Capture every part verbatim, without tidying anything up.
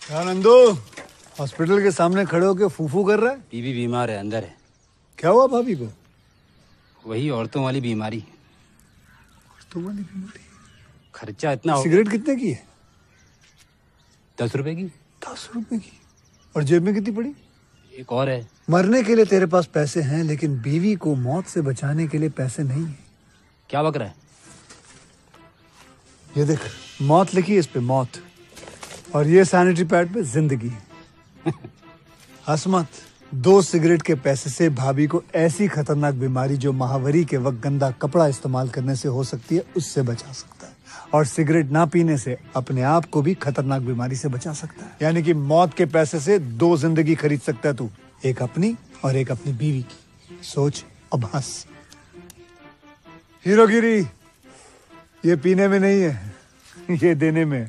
क्या नंदू हॉस्पिटल के सामने खड़े होके फूफू कर रहा है? बीबी बीमार है, अंदर है। क्या हुआ भाभी को? वही औरतों वाली बीमारी। औरतों वाली बीमारी? खर्चा इतना हो। सिगरेट कितने की है? दस रुपए की। दस रुपए की? और जेब में कितनी पड़ी? एक और है। मरने के लिए तेरे पास पैसे हैं, लेकिन बीवी को मौत से बचाने के लिए पैसे नहीं है। क्या बक रहा है? ये देख, मौत लिखी है इस पे, मौत। और ये सैनिटरी पैड पे जिंदगी। हंस मत। दो सिगरेट के पैसे से भाभी को ऐसी खतरनाक बीमारी जो महावरी के वक्त गंदा कपड़ा इस्तेमाल करने से हो सकती है, उससे बचा सकता है। और सिगरेट ना पीने से अपने आप को भी खतरनाक बीमारी से बचा सकता है। यानी कि मौत के पैसे से दो जिंदगी खरीद सकता है तू, एक अपनी और एक अपनी बीवी की। सोच अब हंस। हीरोगिरी ये पीने में नहीं है, ये देने में।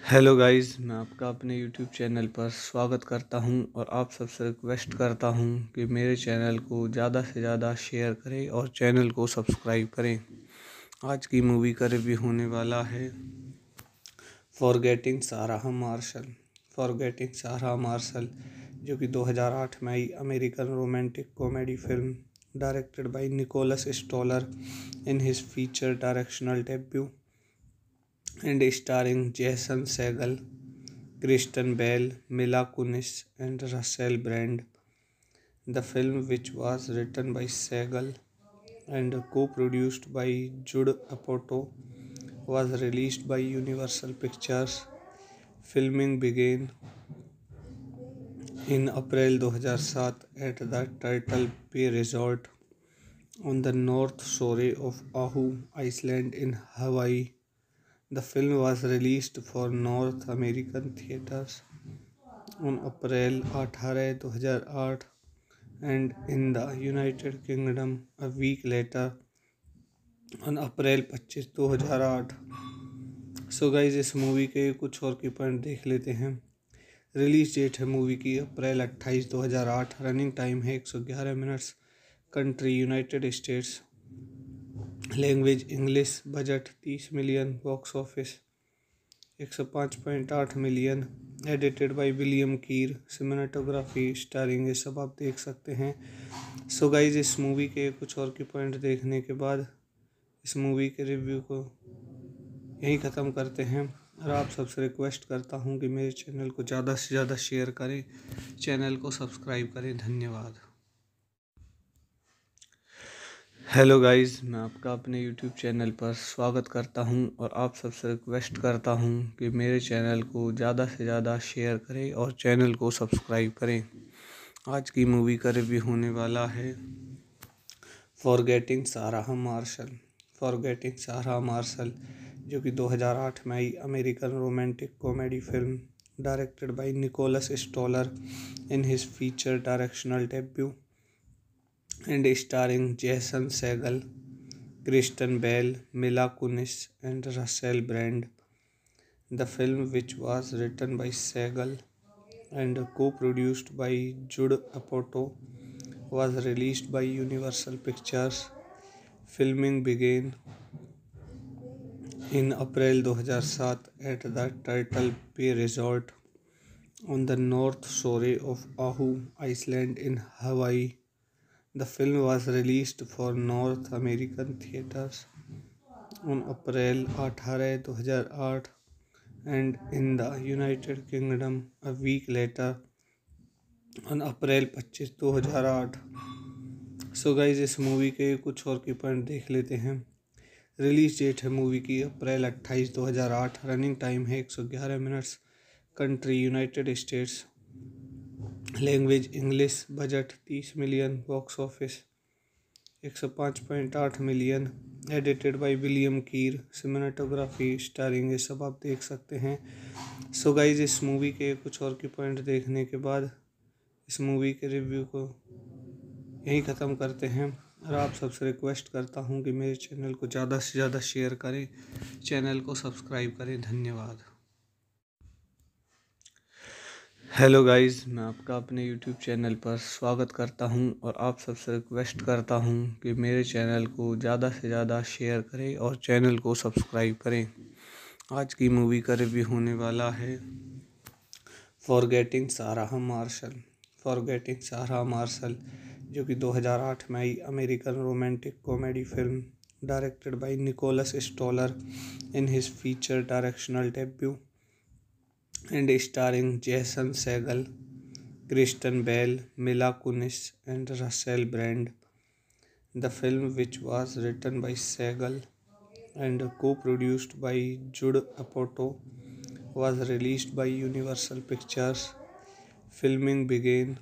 हेलो गाइस, मैं आपका अपने यूट्यूब चैनल पर स्वागत करता हूं और आप सबसे रिक्वेस्ट करता हूं कि मेरे चैनल को ज़्यादा से ज़्यादा शेयर करें और चैनल को सब्सक्राइब करें। आज की मूवी का रिव्यू होने वाला है फॉरगेटिंग सारा मार्शल। फॉरगेटिंग सारा मार्शल जो कि दो हज़ार आठ में आई American romantic comedy film directed by Nicholas Stoller in his feature directional debut and starring Jason Segel, Kristen Bell, Mila Kunis, and Russell Brand. The film, which was written by Segel and co-produced by Judd Apatow, was released by Universal Pictures. Filming began in April two thousand seven at the Turtle Bay Resort on the north shore of Oahu Island in Hawaii. The film was released for North American theaters on April eighth, two thousand eight and in the United Kingdom a week later on April twenty-fifth, two thousand eight. So guys इस movie के कुछ और की point देख लेते हैं। Release date है movie की अप्रैल अट्ठाईस दो हज़ार आठ। रनिंग टाइम है एक सौ ग्यारह minutes. Country United States. Language English. Budget तीस मिलियन। बॉक्स ऑफिस एक सौ पाँच पॉइंट आठ million. Edited by William Keer. Cinematography starring ये सब आप देख सकते हैं। सो गाइज इस मूवी के कुछ और की पॉइंट देखने के बाद इस मूवी के रिव्यू को यहीं ख़त्म करते हैं और आप सबसे रिक्वेस्ट करता हूं कि मेरे चैनल को ज़्यादा से ज़्यादा शेयर करें, चैनल को सब्सक्राइब करें। धन्यवाद। हेलो गाइस, मैं आपका अपने यूट्यूब चैनल पर स्वागत करता हूं और आप सबसे रिक्वेस्ट करता हूं कि मेरे चैनल को ज़्यादा से ज़्यादा शेयर करें और चैनल को सब्सक्राइब करें। आज की मूवी का रिव्यू होने वाला है फॉरगेटिंग सारा मार्शल। फॉरगेटिंग सारा मार्शल जो कि दो हज़ार आठ में आई American romantic comedy film directed by Nicholas Stoller in his feature directional debut and starring Jason Segel, Kristen Bell, Mila Kunis, and Russell Brand. The film, which was written by Segel and co-produced by Judd Apatow, was released by Universal Pictures. Filming began in April two thousand seven at the Turtle Bay Resort on the north shore of Oahu Island in Hawaii. The film was released for North American theaters on April eighth, two thousand eight and in the United Kingdom a week later on April twenty-fifth, two thousand eight. So guys इस movie के कुछ और की point देख लेते हैं। Release date है movie की अप्रैल अट्ठाईस दो हज़ार आठ। रनिंग टाइम है एक सौ ग्यारह minutes. Country United States. Language English. Budget तीस मिलियन। बॉक्स ऑफिस एक सौ पाँच पॉइंट आठ million. Edited by William Keer. Cinematography starring ये सब आप देख सकते हैं। सो गाइज इस मूवी के कुछ और की पॉइंट देखने के बाद इस मूवी के रिव्यू को यहीं ख़त्म करते हैं और आप सबसे रिक्वेस्ट करता हूं कि मेरे चैनल को ज़्यादा से ज़्यादा शेयर करें, चैनल को सब्सक्राइब करें। धन्यवाद। हेलो गाइस, मैं आपका अपने यूट्यूब चैनल पर स्वागत करता हूं और आप सबसे रिक्वेस्ट करता हूं कि मेरे चैनल को ज़्यादा से ज़्यादा शेयर करें और चैनल को सब्सक्राइब करें। आज की मूवी का रिव्यू होने वाला है फॉरगेटिंग सारा मार्शल। फॉरगेटिंग सारा मार्शल जो कि दो हज़ार आठ में आई American romantic comedy film directed by Nicholas Stoller in his feature directional debut and starring Jason Segel, Kristen Bell, Mila Kunis, and Russell Brand. The film, which was written by Segel and co-produced by Judd Apatow, was released by Universal Pictures. Filming began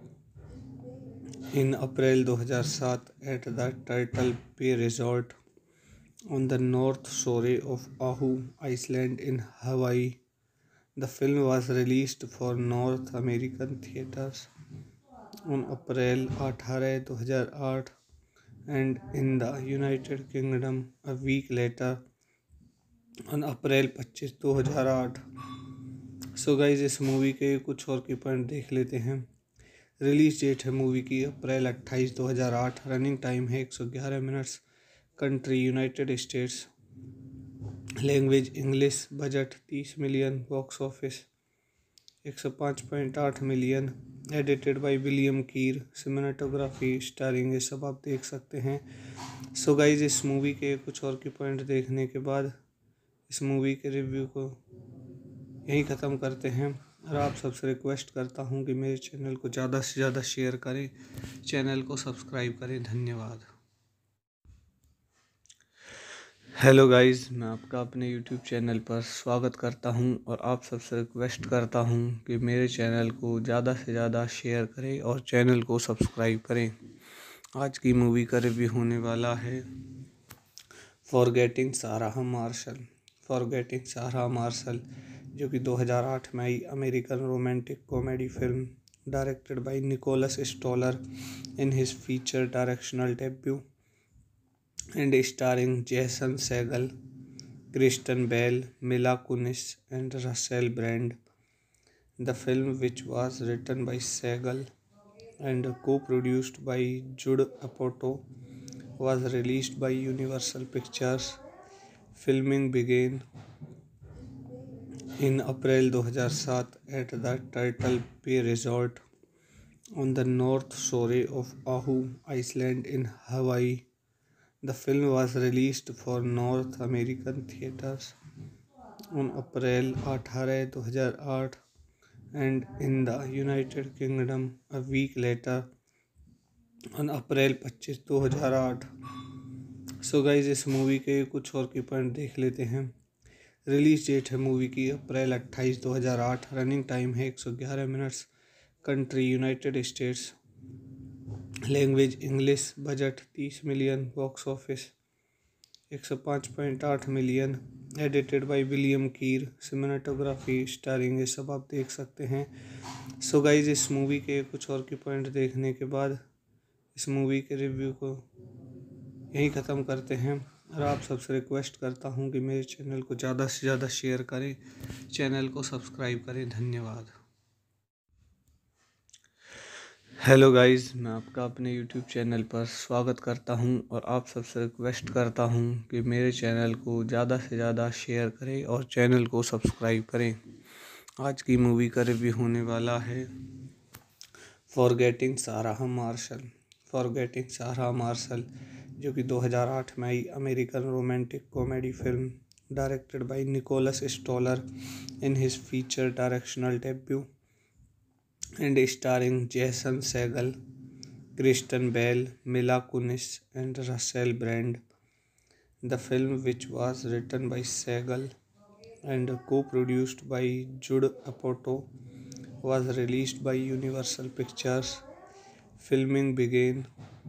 in April two thousand seven at the Turtle Bay Resort on the north shore of Oahu Island in Hawaii. The film was released for North American theaters on April eighth, two thousand eight and in the United Kingdom a week later on April twenty-fifth, two thousand eight. So guys इस movie के कुछ और की point देख लेते हैं। Release date है movie की अप्रैल अट्ठाईस दो हज़ार आठ। रनिंग टाइम है एक सौ ग्यारह minutes. Country United States. Language English. Budget तीस मिलियन। बॉक्स ऑफिस एक सौ पाँच पॉइंट आठ million. Edited by William Keer. Cinematography starring ये सब आप देख सकते हैं। सो गाइज इस मूवी के कुछ और की पॉइंट देखने के बाद इस मूवी के रिव्यू को यहीं ख़त्म करते हैं और आप सबसे रिक्वेस्ट करता हूं कि मेरे चैनल को ज़्यादा से ज़्यादा शेयर करें, चैनल को सब्सक्राइब करें। धन्यवाद। हेलो गाइस, मैं आपका अपने यूट्यूब चैनल पर स्वागत करता हूं और आप सबसे रिक्वेस्ट करता हूं कि मेरे चैनल को ज़्यादा से ज़्यादा शेयर करें और चैनल को सब्सक्राइब करें। आज की मूवी का रिव्यू होने वाला है फॉरगेटिंग सारा मार्शल। फॉरगेटिंग सारा मार्शल जो कि दो हज़ार आठ में आई American romantic comedy film directed by Nicholas Stoller in his feature directional debut and starring Jason Segel, Kristen Bell, Mila Kunis, and Russell Brand. The film, which was written by Segel and co-produced by Judd Apatow, was released by Universal Pictures. Filming began in April two thousand seven at the Turtle Bay Resort on the North Shore of Oahu Island in Hawaii. The film was released for North American theaters on April eighth, two thousand eight and in the United Kingdom a week later on April twenty-fifth, two thousand eight. So guys इस movie के कुछ और की point देख लेते हैं। Release date है movie की अप्रैल अट्ठाईस दो हज़ार आठ। रनिंग टाइम है एक सौ ग्यारह minutes. Country United States. Language English. Budget तीस मिलियन। बॉक्स ऑफिस एक सौ पाँच पॉइंट आठ million. Edited by William Keer. Cinematography starring ये सब आप देख सकते हैं। सो गाइज इस मूवी के कुछ और की पॉइंट देखने के बाद इस मूवी के रिव्यू को यहीं ख़त्म करते हैं और आप सबसे रिक्वेस्ट करता हूं कि मेरे चैनल को ज़्यादा से ज़्यादा शेयर करें, चैनल को सब्सक्राइब करें। धन्यवाद। हेलो गाइस, मैं आपका अपने यूट्यूब चैनल पर स्वागत करता हूं और आप सबसे रिक्वेस्ट करता हूं कि मेरे चैनल को ज़्यादा से ज़्यादा शेयर करें और चैनल को सब्सक्राइब करें। आज की मूवी का रिव्यू होने वाला है फॉरगेटिंग सारा मार्शल। फॉरगेटिंग सारा मार्शल जो कि दो हज़ार आठ में आई American romantic comedy film directed by Nicholas Stoller in his feature directional debut and starring Jason Segel, Kristen Bell, Mila Kunis, and Russell Brand. The film, which was written by Segel and co-produced by Judd Apatow, was released by Universal Pictures. Filming began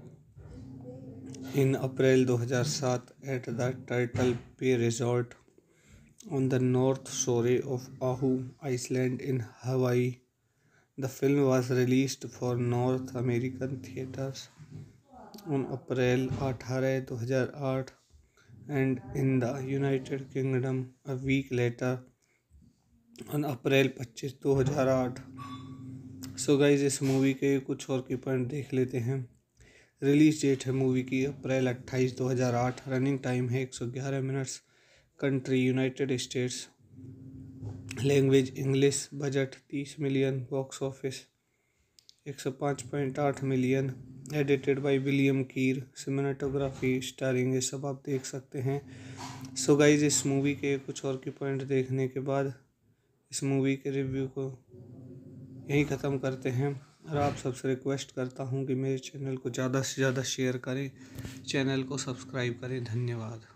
in April two thousand seven at the Turtle Bay Resort on the North Shore of Oahu Island in Hawaii. The film was released for North American theaters on April eighth, two thousand eight and in the United Kingdom a week later on April twenty-fifth, two thousand eight. So guys इस movie के कुछ और की point देख लेते हैं। Release date है movie की अप्रैल अट्ठाईस दो हज़ार आठ। रनिंग टाइम है एक सौ ग्यारह minutes. Country United States. Language English. Budget तीस मिलियन। बॉक्स ऑफिस एक सौ पाँच पॉइंट आठ million. Edited by William Keer. Cinematography starring ये सब आप देख सकते हैं। सो गाइज इस मूवी के कुछ और की पॉइंट देखने के बाद इस मूवी के रिव्यू को यहीं ख़त्म करते हैं और आप सबसे रिक्वेस्ट करता हूं कि मेरे चैनल को ज़्यादा से ज़्यादा शेयर करें, चैनल को सब्सक्राइब करें। धन्यवाद।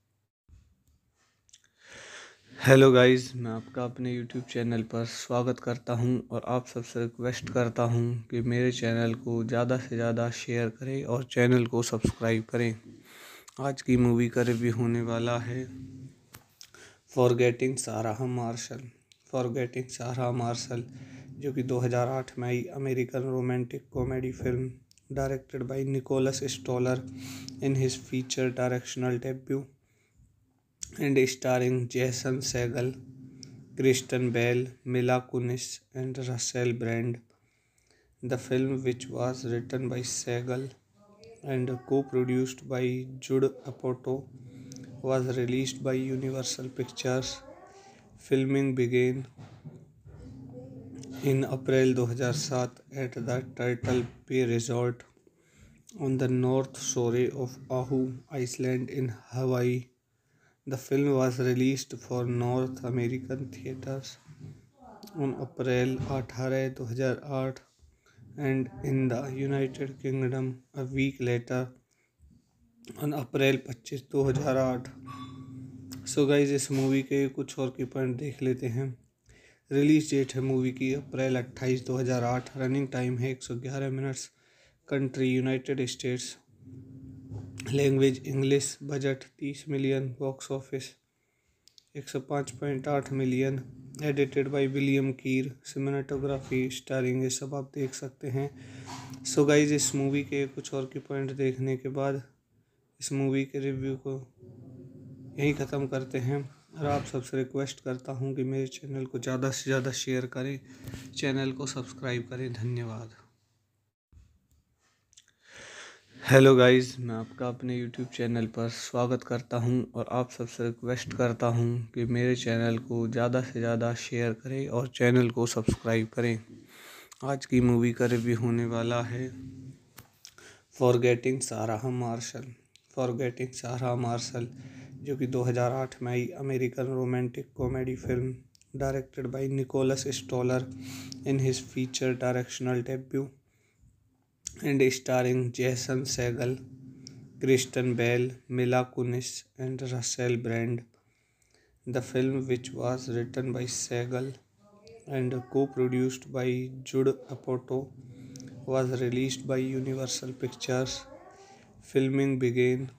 हेलो गाइस, मैं आपका अपने यूट्यूब चैनल पर स्वागत करता हूं और आप सबसे रिक्वेस्ट करता हूं कि मेरे चैनल को ज़्यादा से ज़्यादा शेयर करें और चैनल को सब्सक्राइब करें। आज की मूवी का रिव्यू होने वाला है फॉरगेटिंग सारा मार्शल। फॉरगेटिंग सारा मार्शल जो कि दो हज़ार आठ में आई American romantic comedy film directed by Nicholas Stoller in his feature directional debut and starring Jason Segel, Kristen Bell, Mila Kunis, and Russell Brand. The film, which was written by Segal and co-produced by Judd Apatow, was released by Universal Pictures. Filming began in April two thousand seven at the Turtle Bay Resort on the north shore of Oahu Island in Hawaii. The film was released for North American theaters on April eighth, two thousand eight and in the United Kingdom a week later on April twenty-fifth, two thousand eight. So guys इस movie के कुछ और की point देख लेते हैं। Release date है movie की अप्रैल अट्ठाईस दो हज़ार आठ। रनिंग टाइम है एक सौ ग्यारह minutes. Country United States. Language English. Budget तीस मिलियन। बॉक्स ऑफिस एक सौ पाँच पॉइंट आठ million. Edited by William Keer. Cinematography starring ये सब आप देख सकते हैं। सो गाइज इस मूवी के कुछ और की पॉइंट देखने के बाद इस मूवी के रिव्यू को यहीं ख़त्म करते हैं और आप सबसे रिक्वेस्ट करता हूं कि मेरे चैनल को ज़्यादा से ज़्यादा शेयर करें, चैनल को सब्सक्राइब करें। धन्यवाद। हेलो गाइस, मैं आपका अपने यूट्यूब चैनल पर स्वागत करता हूं और आप सबसे रिक्वेस्ट करता हूं कि मेरे चैनल को ज़्यादा से ज़्यादा शेयर करें और चैनल को सब्सक्राइब करें। आज की मूवी का रिव्यू होने वाला है फॉरगेटिंग सारा मार्शल। फॉरगेटिंग सारा मार्शल जो कि दो हज़ार आठ में आई American romantic comedy film directed by Nicholas Stoller in his feature directional debut and starring Jason Segel, Kristen Bell, Mila Kunis and Russell Brand. The film, which was written by Segal and co-produced by Judd Apatow, was released by Universal Pictures. Filming began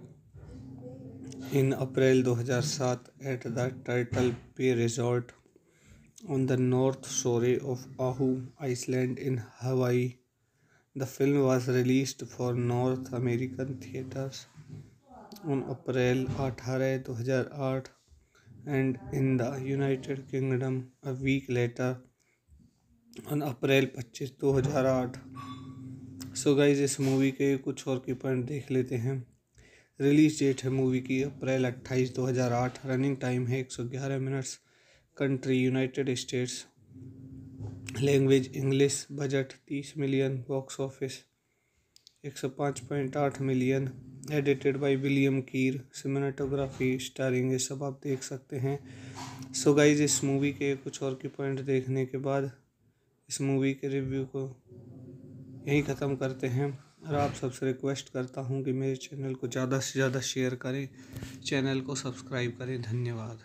in April two thousand seven at the Turtle Bay Resort on the north shore of Oahu Island in Hawaii. The film was released for North American theaters on April eighth, two thousand eight and in the United Kingdom a week later on April twenty-fifth, two thousand eight. So guys इस movie के कुछ और की point देख लेते हैं। Release date है movie की अप्रैल अट्ठाईस दो हज़ार आठ। रनिंग टाइम है एक सौ ग्यारह minutes. Country United States. Language English. Budget तीस मिलियन। बॉक्स ऑफिस एक सौ पाँच पॉइंट आठ million. Edited by William Keer. Cinematography starring ये सब आप देख सकते हैं। सो गाइज इस मूवी के कुछ और की पॉइंट देखने के बाद इस मूवी के रिव्यू को यहीं ख़त्म करते हैं और आप सबसे रिक्वेस्ट करता हूं कि मेरे चैनल को ज़्यादा से ज़्यादा शेयर करें, चैनल को सब्सक्राइब करें। धन्यवाद।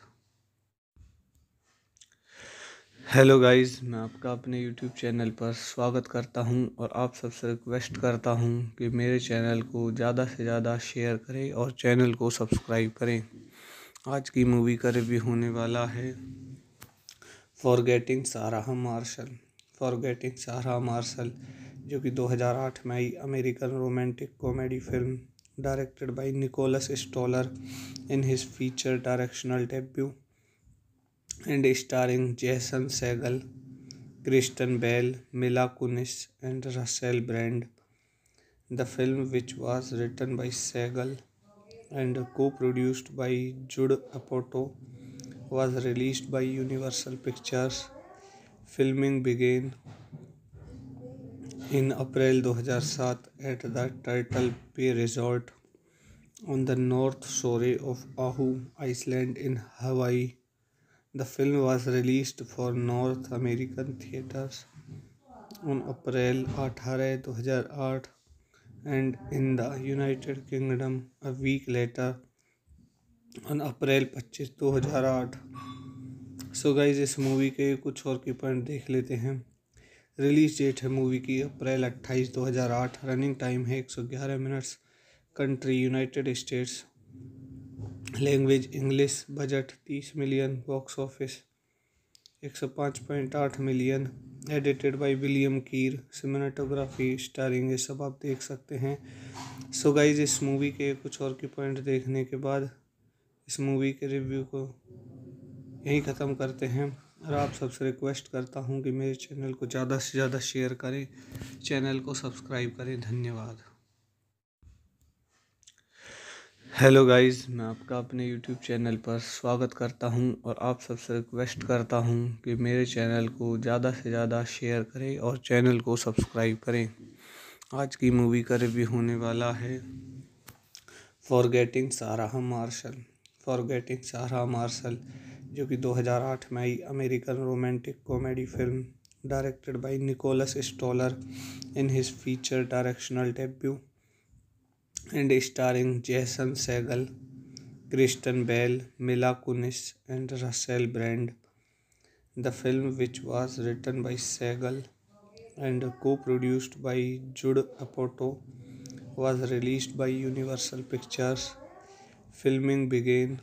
हेलो गाइस, मैं आपका अपने यूट्यूब चैनल पर स्वागत करता हूं और आप सबसे रिक्वेस्ट करता हूं कि मेरे चैनल को ज़्यादा से ज़्यादा शेयर करें और चैनल को सब्सक्राइब करें। आज की मूवी का रिव्यू होने वाला है फॉरगेटिंग सारा मार्शल। फॉरगेटिंग सारा मार्शल जो कि दो हज़ार आठ में आई American romantic comedy film directed by Nicholas Stoller in his feature directional debut and starring Jason Segel, Kristen Bell, Mila Kunis and Russell Brand. The film, which was written by Segal and co-produced by Judd Apatow, was released by Universal Pictures. Filming began in April two thousand seven at the Turtle Bay Resort on the north shore of Oahu Island in Hawaii. The film was released for North American theaters on April eighth, two thousand eight and in the United Kingdom a week later on April twenty-fifth, two thousand eight. So guys इस movie के कुछ और की point देख लेते हैं। Release date है movie की अप्रैल अट्ठाईस दो हज़ार आठ। रनिंग टाइम है एक सौ ग्यारह minutes. Country United States. Language English. Budget तीस मिलियन। बॉक्स ऑफिस एक सौ पाँच पॉइंट आठ million. Edited by William Keer. Cinematography starring ये सब आप देख सकते हैं। सो गाइज इस मूवी के कुछ और की पॉइंट देखने के बाद इस मूवी के रिव्यू को यहीं ख़त्म करते हैं और आप सबसे रिक्वेस्ट करता हूँ कि मेरे चैनल को ज़्यादा से ज़्यादा शेयर करें, चैनल को सब्सक्राइब करें। धन्यवाद। हेलो गाइस, मैं आपका अपने यूट्यूब चैनल पर स्वागत करता हूं और आप सबसे रिक्वेस्ट करता हूं कि मेरे चैनल को ज़्यादा से ज़्यादा शेयर करें और चैनल को सब्सक्राइब करें। आज की मूवी का रिव्यू होने वाला है forgetting Sarah Marshall. Forgetting Sarah Marshall जो कि दो हज़ार आठ में आई American romantic comedy film directed by Nicholas Stoller in his feature directional debut and starring Jason Segel, Kristen Bell, Mila Kunis, and Russell Brand. The film, which was written by Segel and co-produced by Judd Apatow, was released by Universal Pictures. Filming began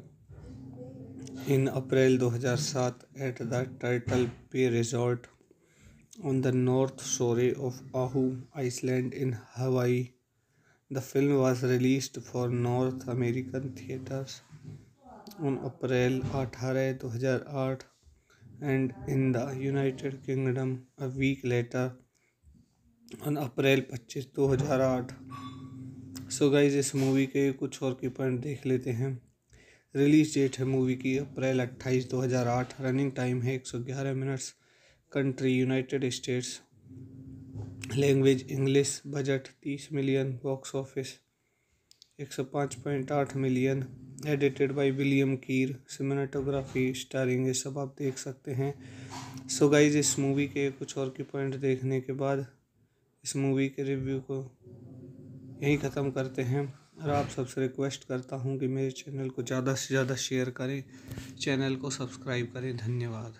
in April two thousand seven at the Turtle Bay Resort on the north shore of Oahu Island in Hawaii. The film was released for North American theaters on April eighth, two thousand eight and in the United Kingdom a week later on April twenty-fifth, two thousand eight. So guys इस movie के कुछ और की point देख लेते हैं। Release date है movie की अप्रैल अट्ठाईस दो हज़ार आठ। रनिंग टाइम है एक सौ ग्यारह minutes. Country United States. Language English. Budget तीस मिलियन। बॉक्स ऑफिस एक सौ पाँच पॉइंट आठ million. Edited by William Keer. Cinematography starring ये सब आप देख सकते हैं। सो गाइज इस मूवी के कुछ और की पॉइंट देखने के बाद इस मूवी के रिव्यू को यहीं ख़त्म करते हैं और आप सबसे रिक्वेस्ट करता हूँ कि मेरे चैनल को ज़्यादा से ज़्यादा शेयर करें, चैनल को सब्सक्राइब करें। धन्यवाद।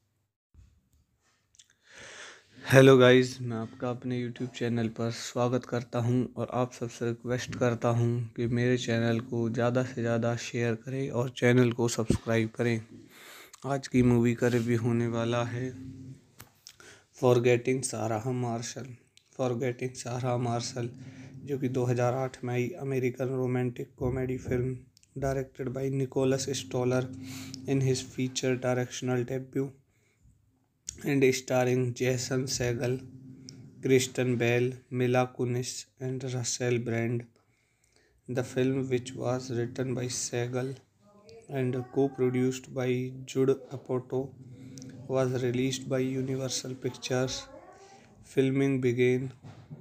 हेलो गाइस, मैं आपका अपने यूट्यूब चैनल पर स्वागत करता हूं और आप सबसे रिक्वेस्ट करता हूं कि मेरे चैनल को ज़्यादा से ज़्यादा शेयर करें और चैनल को सब्सक्राइब करें। आज की मूवी का रिव्यू होने वाला है forgetting Sarah Marshall. Forgetting Sarah Marshall जो कि दो हज़ार आठ में आई American romantic comedy film directed by Nicholas Stoller in his feature directional debut and starring Jason Segel, Kristen Bell, Mila Kunis, and Russell Brand. The film, which was written by Segel and co-produced by Judd Apatow, was released by Universal Pictures. Filming began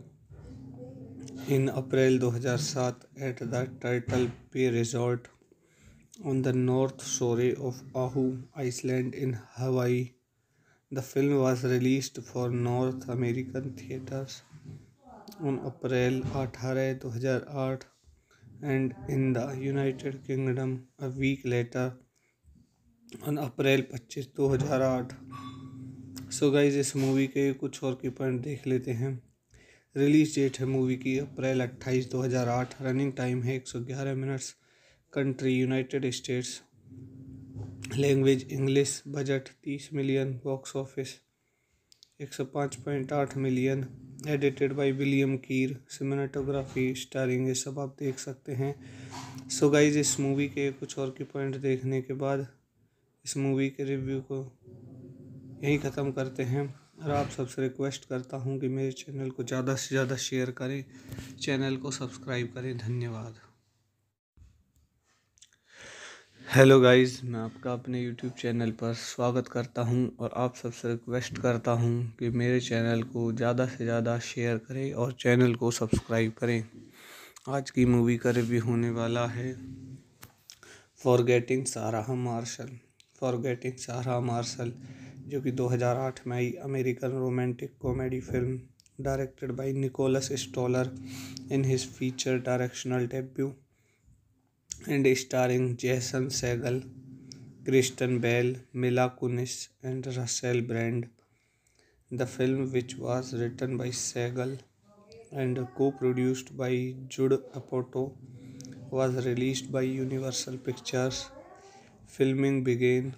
in April two thousand seven at the Turtle Bay Resort on the north shore of Oahu Island in Hawaii. The film was released for North American theaters on April eighth, two thousand eight and in the United Kingdom a week later on April twenty-fifth, two thousand eight. So guys इस movie के कुछ और की point देख लेते हैं। Release date है movie की अप्रैल अट्ठाईस दो हज़ार आठ। रनिंग टाइम है एक सौ ग्यारह minutes. Country United States. Language English. Budget तीस मिलियन। बॉक्स ऑफिस एक सौ पाँच पॉइंट आठ million. Edited by William Keer. Cinematography starring ये सब आप देख सकते हैं। सो गाइज इस मूवी के कुछ और की पॉइंट देखने के बाद इस मूवी के रिव्यू को यहीं ख़त्म करते हैं और आप सबसे रिक्वेस्ट करता हूँ कि मेरे चैनल को ज़्यादा से ज़्यादा शेयर करें, चैनल को सब्सक्राइब करें। धन्यवाद। हेलो गाइस, मैं आपका अपने यूट्यूब चैनल पर स्वागत करता हूं और आप सबसे रिक्वेस्ट करता हूं कि मेरे चैनल को ज़्यादा से ज़्यादा शेयर करें और चैनल को सब्सक्राइब करें। आज की मूवी का रिव्यू होने वाला है forgetting Sarah Marshall. Forgetting Sarah Marshall जो कि दो हज़ार आठ में आई American romantic comedy film directed by Nicholas Stoller in his feature directional debut and starring Jason Segel, Kristen Bell, Mila Kunis, and Russell Brand. The film, which was written by Segel and co-produced by Judd Apatow, was released by Universal Pictures. Filming began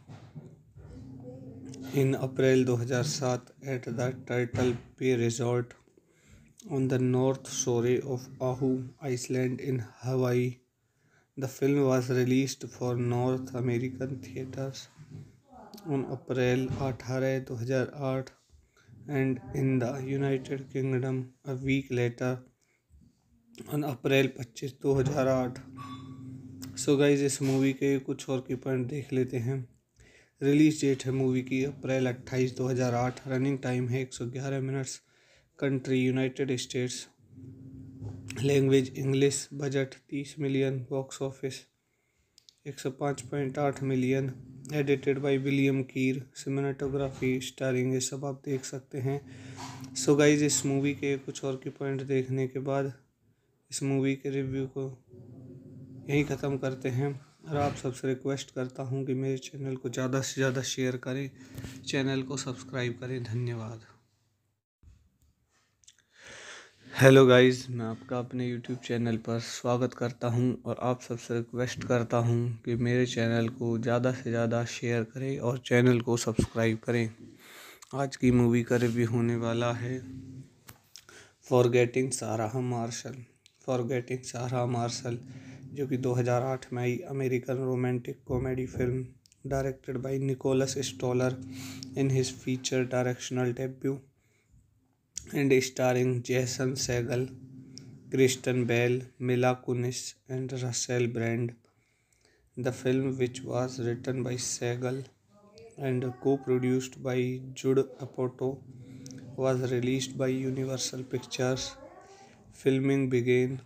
in April two thousand seven at the Turtle Bay Resort on the north shore of Oahu Island in Hawaii. The film was released for North American theaters on April eighth, two thousand eight, and in the United Kingdom a week later on April twenty-fifth, two thousand eight. So guys इस movie के कुछ और की point देख लेते हैं। Release date है movie की अप्रैल अट्ठाईस दो हज़ार आठ। रनिंग टाइम है एक सौ ग्यारह minutes. Country United States. Language English. Budget तीस मिलियन। बॉक्स ऑफिस एक सौ पाँच पॉइंट आठ million. Edited by William Keer. Cinematography starring ये सब आप देख सकते हैं। सो गाइज इस मूवी के कुछ और की पॉइंट देखने के बाद इस मूवी के रिव्यू को यहीं ख़त्म करते हैं और आप सबसे रिक्वेस्ट करता हूं कि मेरे चैनल को ज़्यादा से ज़्यादा शेयर करें, चैनल को सब्सक्राइब करें। धन्यवाद। हेलो गाइस, मैं आपका अपने यूट्यूब चैनल पर स्वागत करता हूं और आप सबसे रिक्वेस्ट करता हूं कि मेरे चैनल को ज़्यादा से ज़्यादा शेयर करें और चैनल को सब्सक्राइब करें। आज की मूवी का रिव्यू होने वाला है फॉरगेटिंग सारा मार्शल। फॉरगेटिंग सारा मार्शल जो कि दो हज़ार आठ में आई American romantic comedy film directed by Nicholas Stoller in his feature directional debut and starring Jason Segel, Kristen Bell, Mila Kunis and Russell Brand. The film which was written by Segal and co-produced by Judd Apatow was released by Universal Pictures. Filming began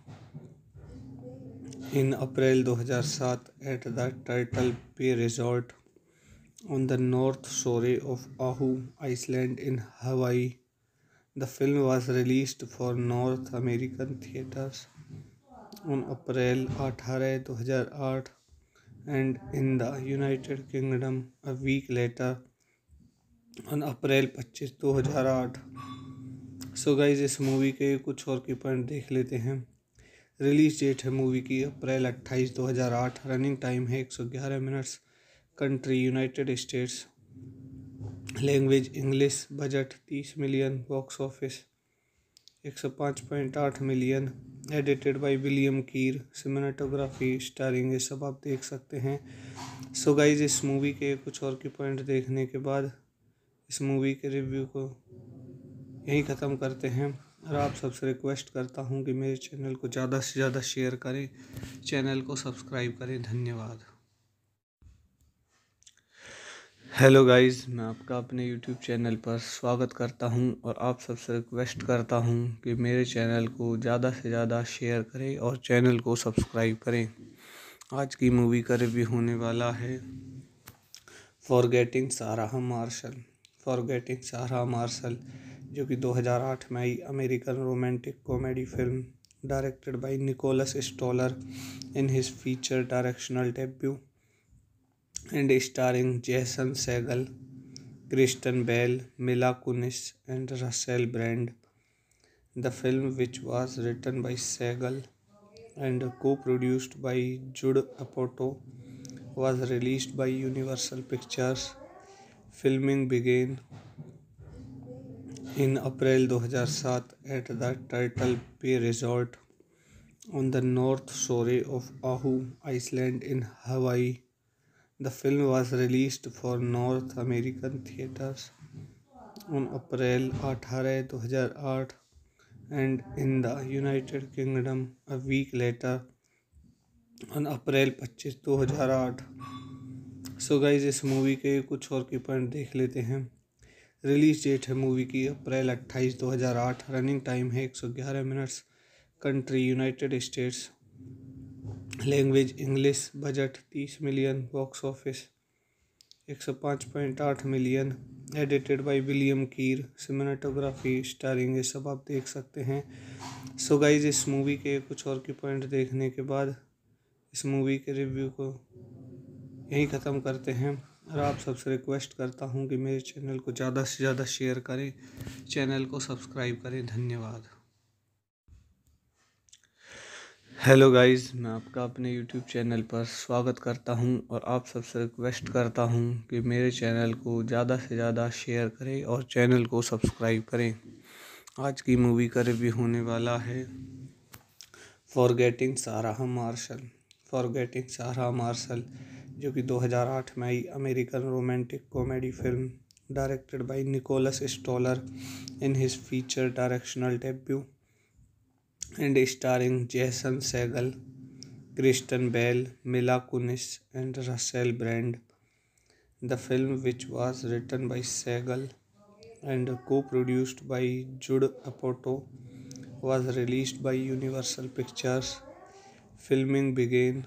in April two thousand seven at the Turtle Bay Resort on the north shore of Oahu Island in Hawaii. The film was released for North American theaters on April eighth, two thousand eight, and in the United Kingdom a week later on April twenty-fifth, two thousand eight. So guys इस movie के कुछ और की point देख लेते हैं। Release date है movie की अप्रैल अट्ठाईस दो हज़ार आठ। रनिंग टाइम है एक सौ ग्यारह minutes. Country United States. Language English. Budget तीस मिलियन। बॉक्स ऑफिस एक सौ पाँच पॉइंट आठ million. Edited by William Keer. Cinematography starring ये सब आप देख सकते हैं। सो गाइज इस मूवी के कुछ और की पॉइंट देखने के बाद इस मूवी के रिव्यू को यहीं ख़त्म करते हैं और आप सबसे रिक्वेस्ट करता हूं कि मेरे चैनल को ज़्यादा से ज़्यादा शेयर करें, चैनल को सब्सक्राइब करें। धन्यवाद। हेलो गाइस, मैं आपका अपने यूट्यूब चैनल पर स्वागत करता हूं और आप सबसे रिक्वेस्ट करता हूं कि मेरे चैनल को ज़्यादा से ज़्यादा शेयर करें और चैनल को सब्सक्राइब करें। आज की मूवी का रिव्यू होने वाला है फॉरगेटिंग सारा मार्शल। फॉरगेटिंग सारा मार्शल जो कि दो हज़ार आठ में आई American romantic comedy film directed by Nicholas Stoller in his feature directional debut and starring Jason Segel, Kristen Bell, Mila Kunis and Russell Brand. The film which was written by Segal and co-produced by Judd Apatow was released by Universal Pictures. Filming began in April two thousand seven at the Turtle Bay Resort on the north shore of Oahu Island in Hawaii. The film was released for North American theaters on April eighth, two thousand eight, and in the United Kingdom a week later on April twenty-fifth, two thousand eight. So guys इस movie के कुछ और की point देख लेते हैं। Release date है movie की अप्रैल अट्ठाईस दो हज़ार आठ। रनिंग टाइम है एक सौ ग्यारह minutes. Country United States. Language English. Budget तीस मिलियन। बॉक्स ऑफिस एक सौ पाँच पॉइंट आठ million. Edited by William Keer. Cinematography starring ये सब आप देख सकते हैं। सो गाइज इस मूवी के कुछ और की पॉइंट देखने के बाद इस मूवी के रिव्यू को यहीं ख़त्म करते हैं और आप सबसे रिक्वेस्ट करता हूं कि मेरे चैनल को ज़्यादा से ज़्यादा शेयर करें, चैनल को सब्सक्राइब करें। धन्यवाद। हेलो गाइस, मैं आपका अपने यूट्यूब चैनल पर स्वागत करता हूं और आप सबसे रिक्वेस्ट करता हूं कि मेरे चैनल को ज़्यादा से ज़्यादा शेयर करें और चैनल को सब्सक्राइब करें। आज की मूवी का रिव्यू होने वाला है फॉरगेटिंग सारा मार्शल। फॉरगेटिंग सारा मार्शल जो कि दो हज़ार आठ में आई American romantic comedy film directed by Nicholas Stoller in his feature directional debut and starring Jason Segel, Kristen Bell, Mila Kunis and Russell Brand. The film, which was written by Segal and co-produced by Judd Apatow, was released by Universal Pictures. Filming began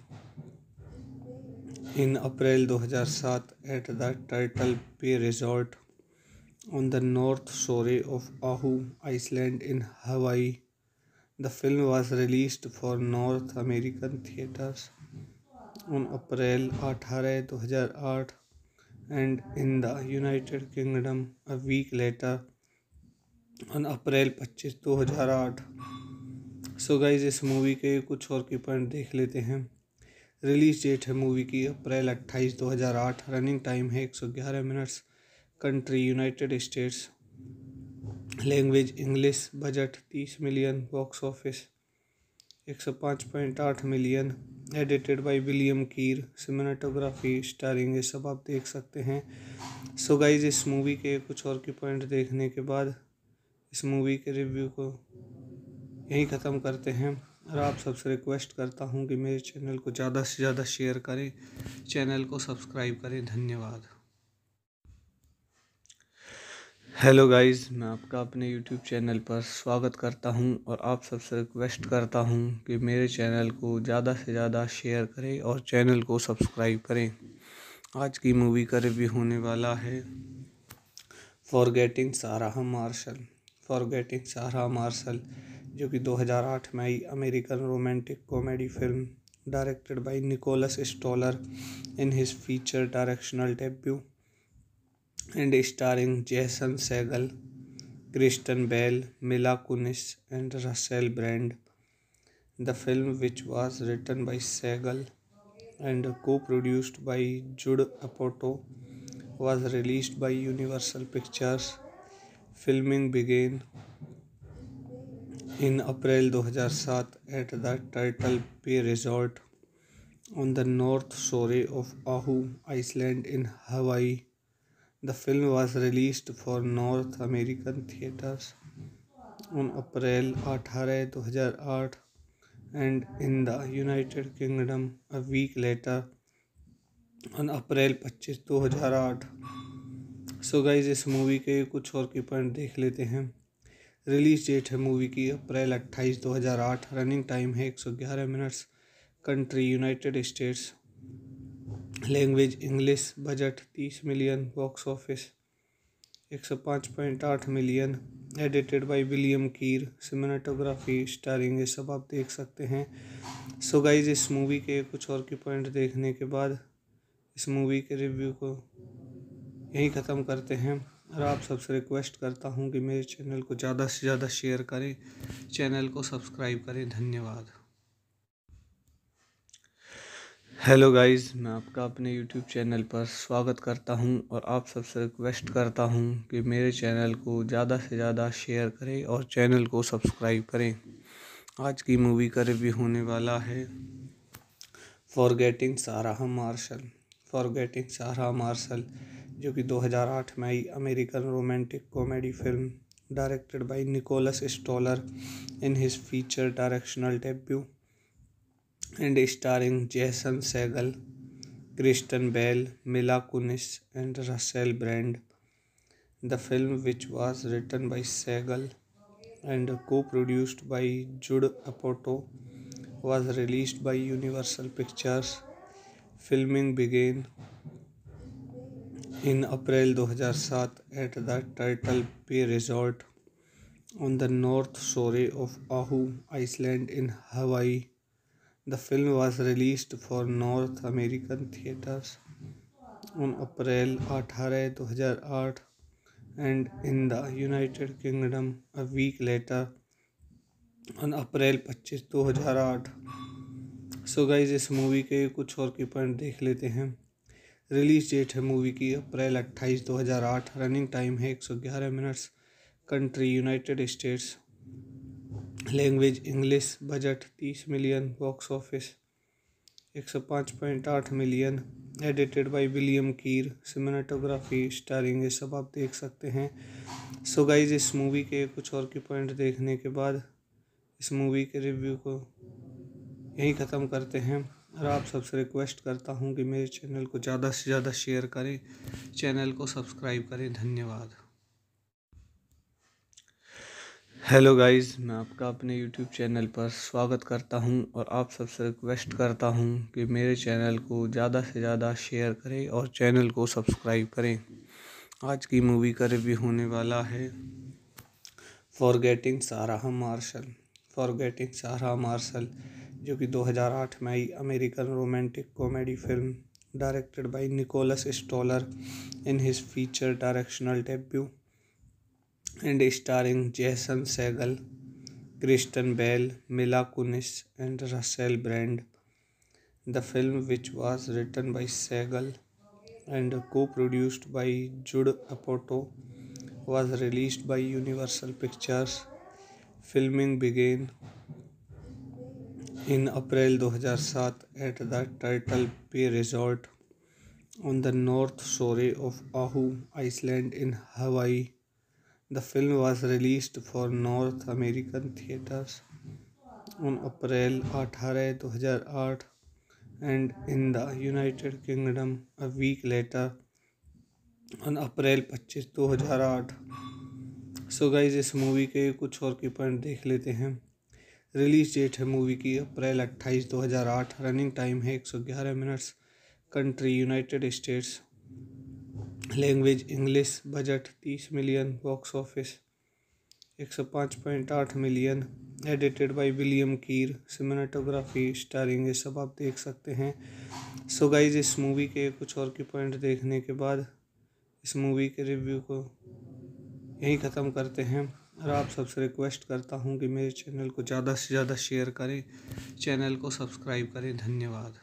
in April two thousand seven at the Turtle Bay Resort on the north shore of Oahu Island in Hawaii. The film was released for North American theaters on April eighth, two thousand eight and in the United Kingdom a week later on April twenty-fifth, two thousand eight. So guys इस movie के कुछ और की point देख लेते हैं। Release date है movie की अप्रैल अट्ठाईस दो हज़ार आठ। रनिंग टाइम है एक सौ ग्यारह minutes. Country United States. Language English. Budget तीस मिलियन। बॉक्स ऑफिस एक सौ पाँच पॉइंट आठ million. Edited by William Keer. Cinematography starring ये सब आप देख सकते हैं। सो गाइज इस मूवी के कुछ और की पॉइंट देखने के बाद इस मूवी के रिव्यू को यहीं ख़त्म करते हैं और आप सबसे रिक्वेस्ट करता हूं कि मेरे चैनल को ज़्यादा से ज़्यादा शेयर करें, चैनल को सब्सक्राइब करें। धन्यवाद। हेलो गाइस, मैं आपका अपने यूट्यूब चैनल पर स्वागत करता हूं और आप सबसे रिक्वेस्ट करता हूं कि मेरे चैनल को ज़्यादा से ज़्यादा शेयर करें और चैनल को सब्सक्राइब करें। आज की मूवी का रिव्यू होने वाला है फॉरगेटिंग सारा मार्शल। फॉरगेटिंग सारा मार्शल जो कि दो हज़ार आठ में आई American romantic comedy film directed by Nicholas Stoller in his feature directional debut and starring Jason Segel, Kristen Bell, Mila Kunis and Russell Brand. The film, which was written by Segal and co-produced by Judd Apatow, was released by Universal Pictures. Filming began in April two thousand seven at the Turtle Bay Resort on the north shore of Oahu Island in Hawaii. The film was released for North American theaters on April eighth, two thousand eight and in the United Kingdom a week later on April twenty-fifth, two thousand eight. So guys इस movie के कुछ और की point देख लेते हैं। Release date है movie की अप्रैल अट्ठाईस दो हज़ार आठ। रनिंग टाइम है एक सौ ग्यारह minutes. Country United States. Language English. Budget तीस मिलियन। बॉक्स ऑफिस एक सौ पाँच पॉइंट आठ million. Edited by William Keer. Cinematography starring ये सब आप देख सकते हैं। सो गाइज इस मूवी के कुछ और की पॉइंट देखने के बाद इस मूवी के रिव्यू को यहीं ख़त्म करते हैं और आप सबसे रिक्वेस्ट करता हूं कि मेरे चैनल को ज़्यादा से ज़्यादा शेयर करें, चैनल को सब्सक्राइब करें। धन्यवाद। हेलो गाइस, मैं आपका अपने यूट्यूब चैनल पर स्वागत करता हूं और आप सबसे रिक्वेस्ट करता हूं कि मेरे चैनल को ज़्यादा से ज़्यादा शेयर करें और चैनल को सब्सक्राइब करें। आज की मूवी का रिव्यू होने वाला है फॉरगेटिंग सारा मार्शल। फॉरगेटिंग सारा मार्शल जो कि दो हज़ार आठ में आई American romantic comedy film directed by Nicholas Stoller in his feature directional debut and starring Jason Segel, Kristen Bell, Mila Kunis and Russell Brand. The film, which was written by Segal and co-produced by Judd Apatow, was released by Universal Pictures. Filming began in April two thousand seven at the Turtle Bay Resort on the north shore of Oahu Island in Hawaii. The film was released for North American theaters on April eighth, two thousand eight and in the United Kingdom a week later on April twenty-fifth, two thousand eight. So guys इस movie के कुछ और की point देख लेते हैं। Release date है movie की अप्रैल अट्ठाईस दो हज़ार आठ। रनिंग टाइम है एक सौ ग्यारह minutes. Country United States. Language English. Budget तीस मिलियन। बॉक्स ऑफिस एक सौ पाँच पॉइंट आठ million. Edited by William Keer, cinematography starring, ये सब आप देख सकते हैं। सो गाइज इस मूवी के कुछ और की पॉइंट देखने के बाद इस मूवी के रिव्यू को यहीं ख़त्म करते हैं और आप सबसे रिक्वेस्ट करता हूं कि मेरे चैनल को ज़्यादा से ज़्यादा शेयर करें, चैनल को सब्सक्राइब करें। धन्यवाद। हेलो गाइस, मैं आपका अपने यूट्यूब चैनल पर स्वागत करता हूं और आप सबसे रिक्वेस्ट करता हूं कि मेरे चैनल को ज़्यादा से ज़्यादा शेयर करें और चैनल को सब्सक्राइब करें। आज की मूवी का रिव्यू होने वाला है फॉरगेटिंग सारा मार्शल। फॉरगेटिंग सारा मार्शल जो कि दो हज़ार आठ में आई American romantic comedy film directed by Nicholas Stoller in his feature directional debut and starring Jason Segel, Kristen Bell, Mila Kunis, and Russell Brand. The film, which was written by Segel and co-produced by Judd Apatow, was released by Universal Pictures. Filming began in April two thousand seven at the Turtle Bay Resort on the north shore of Oahu Island in Hawaii. The film was released for North American theaters on April eighth, two thousand eight and in the United Kingdom a week later on April twenty-fifth, two thousand eight. So guys इस movie के कुछ और की point देख लेते हैं। Release date है movie की अप्रैल अट्ठाईस दो हज़ार आठ। रनिंग टाइम है एक सौ ग्यारह minutes. Country United States. Language English. Budget तीस मिलियन। बॉक्स ऑफिस एक सौ पाँच पॉइंट आठ million. Edited by William Keer, cinematography starring, ये सब आप देख सकते हैं। सो गाइज इस मूवी के कुछ और की पॉइंट देखने के बाद इस मूवी के रिव्यू को यहीं ख़त्म करते हैं और आप सबसे रिक्वेस्ट करता हूं कि मेरे चैनल को ज़्यादा से ज़्यादा शेयर करें, चैनल को सब्सक्राइब करें। धन्यवाद।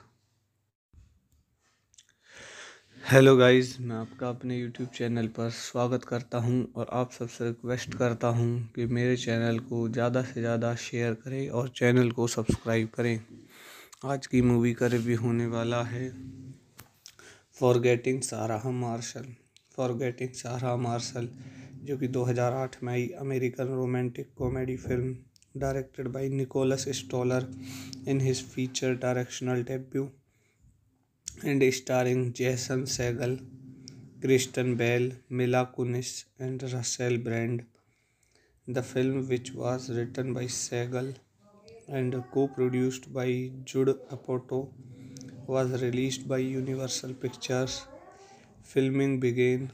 हेलो गाइस, मैं आपका अपने यूट्यूब चैनल पर स्वागत करता हूं और आप सबसे रिक्वेस्ट करता हूं कि मेरे चैनल को ज़्यादा से ज़्यादा शेयर करें और चैनल को सब्सक्राइब करें। आज की मूवी का रिव्यू होने वाला है फॉरगेटिंग सारा मार्शल। फॉरगेटिंग सारा मार्शल जो कि दो हज़ार आठ में आई American romantic comedy film directed by Nicholas Stoller in his feature directional debut and starring Jason Segel, Kristen Bell, Mila Kunis, and Russell Brand. The film, which was written by Segel and co-produced by Judd Apatow, was released by Universal Pictures. Filming began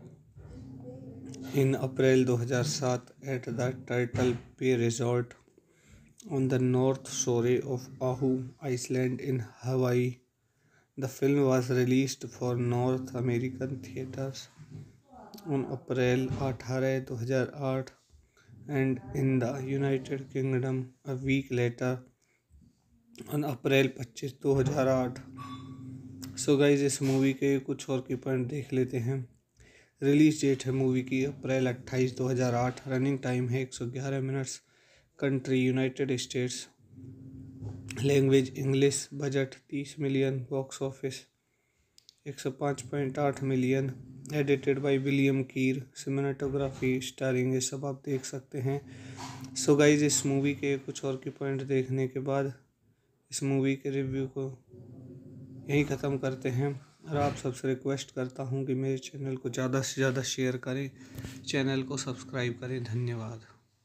in April two thousand seven at the Turtle Bay Resort on the north shore of Oahu Island in Hawaii. The film was released for North American theaters on April eighth, two thousand eight and in the United Kingdom a week later on April twenty-fifth, two thousand eight. So guys इस movie के कुछ और की point देख लेते हैं। Release date है movie की अप्रैल अट्ठाईस दो हज़ार आठ। रनिंग टाइम है एक सौ ग्यारह minutes. Country United States. Language English. Budget तीस मिलियन। बॉक्स ऑफिस एक सौ पाँच पॉइंट आठ million. Edited by William Keer, cinematography starring, ये सब आप देख सकते हैं। सो गाइज इस मूवी के कुछ और की पॉइंट देखने के बाद इस मूवी के रिव्यू को यहीं ख़त्म करते हैं और आप सबसे रिक्वेस्ट करता हूं कि मेरे चैनल को ज़्यादा से ज़्यादा शेयर करें, चैनल को सब्सक्राइब करें। धन्यवाद।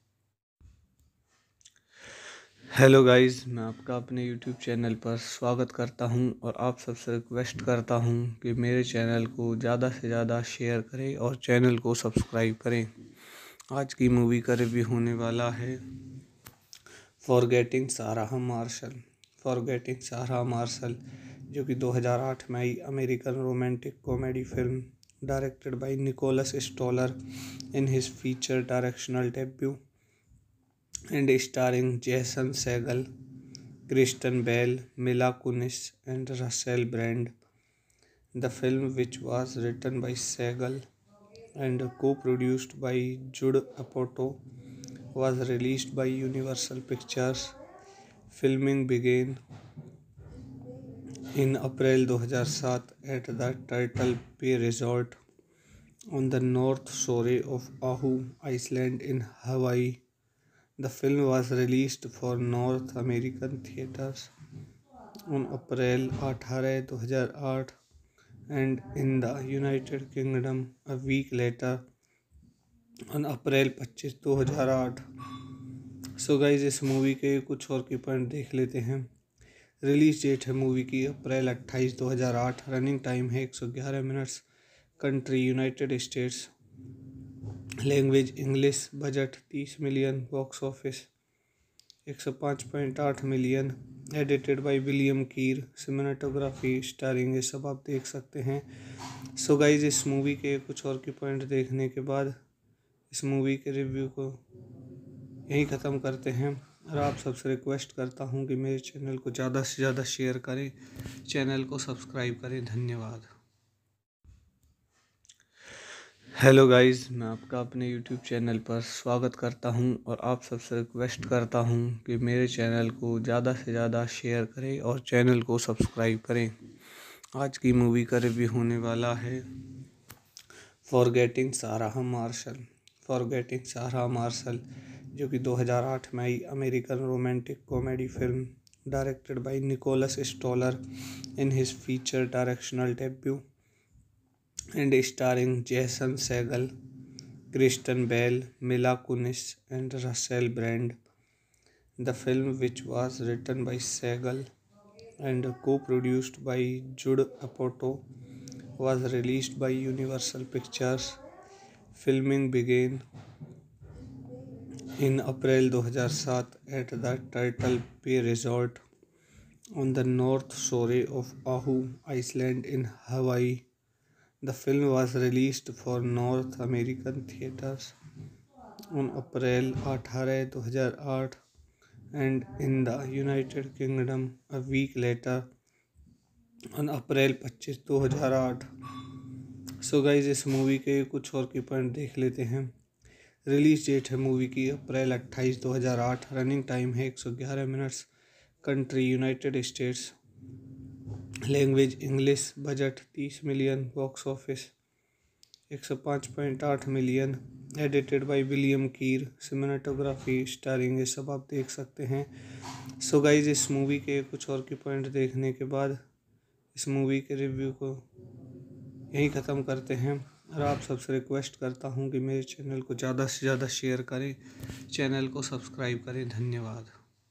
हेलो गाइस, मैं आपका अपने यूट्यूब चैनल पर स्वागत करता हूं और आप सबसे रिक्वेस्ट करता हूं कि मेरे चैनल को ज़्यादा से ज़्यादा शेयर करें और चैनल को सब्सक्राइब करें। आज की मूवी का रिव्यू होने वाला है फॉरगेटिंग सारा मार्शल। फॉरगेटिंग सारा मार्शल जो कि दो हज़ार आठ में आई American romantic comedy film directed by Nicholas Stoller in his feature directional debut and starring Jason Segel, Kristen Bell, Mila Kunis, and Russell Brand. The film, which was written by Segel and co-produced by Judd Apatow, was released by Universal Pictures. Filming began In April two thousand seven, at the Turtle Bay Resort on the north shore of Oahu Island in Hawaii, the film was released for North American theaters on April eighth, two thousand eight, and in the United Kingdom a week later on April twenty-fifth, two thousand eight. So guys इस movie के कुछ और की point देख लेते हैं। Release date है movie की अप्रैल अट्ठाईस दो हज़ार आठ। रनिंग टाइम है एक सौ ग्यारह minutes. Country United States. Language English. Budget तीस मिलियन। बॉक्स ऑफिस एक सौ पाँच पॉइंट आठ million. Edited by William Keer. Cinematography starring ये सब आप देख सकते हैं। सो गाइज इस मूवी के कुछ और की पॉइंट देखने के बाद इस मूवी के रिव्यू को यहीं ख़त्म करते हैं और आप सबसे रिक्वेस्ट करता हूं कि मेरे चैनल को ज़्यादा से ज़्यादा शेयर करें, चैनल को सब्सक्राइब करें। धन्यवाद। हेलो गाइस, मैं आपका अपने यूट्यूब चैनल पर स्वागत करता हूं और आप सबसे रिक्वेस्ट करता हूं कि मेरे चैनल को ज़्यादा से ज़्यादा शेयर करें और चैनल को सब्सक्राइब करें। आज की मूवी का रिव्यू होने वाला है फॉरगेटिंग सारा मार्शल। फॉरगेटिंग सारा मार्शल जो कि दो हज़ार आठ में आई American romantic comedy film directed by Nicholas Stoller in his feature directional debut and starring Jason Segel, Kristen Bell, Mila Kunis and Russell Brand. The film which was written by Segal and co-produced by Judd Apatow was released by Universal Pictures. Filming began in April two thousand seven at the Turtle Bay Resort on the north shore of Oahu Island in Hawaii. The film was released for North American theaters on April eighth, two thousand eight, and in the United Kingdom a week later on April twenty-fifth, two thousand eight. So guys इस movie के कुछ और की point देख लेते हैं। Release date है movie की अप्रैल अट्ठाईस दो हज़ार आठ। रनिंग टाइम है एक सौ ग्यारह minutes. Country United States. Language English. Budget तीस मिलियन। बॉक्स ऑफिस एक सौ पाँच पॉइंट आठ million. Edited by William Keer. Cinematography starring ये सब आप देख सकते हैं। सो गाइज इस मूवी के कुछ और की पॉइंट देखने के बाद इस मूवी के रिव्यू को यहीं ख़त्म करते हैं और आप सबसे रिक्वेस्ट करता हूं कि मेरे चैनल को ज़्यादा से ज़्यादा शेयर करें, चैनल को सब्सक्राइब करें। धन्यवाद।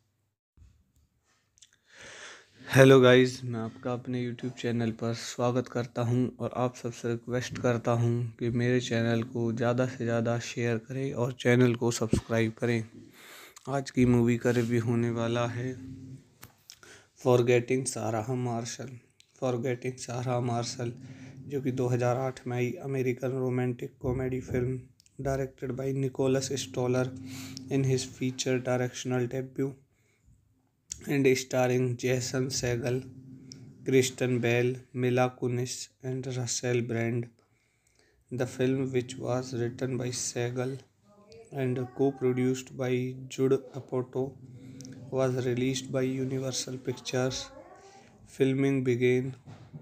हेलो गाइस, मैं आपका अपने यूट्यूब चैनल पर स्वागत करता हूं और आप सबसे रिक्वेस्ट करता हूं कि मेरे चैनल को ज़्यादा से ज़्यादा शेयर करें और चैनल को सब्सक्राइब करें। आज की मूवी का रिव्यू होने वाला है फॉरगेटिंग सारा मार्शल। फॉरगेटिंग सारा मार्शल जो कि दो हज़ार आठ में आई American romantic comedy film directed by Nicholas Stoller in his feature directional debut and starring Jason Segel, Kristen Bell, Mila Kunis and Russell Brand. The film which was written by Segal and co-produced by Judd Apatow was released by Universal Pictures. Filming began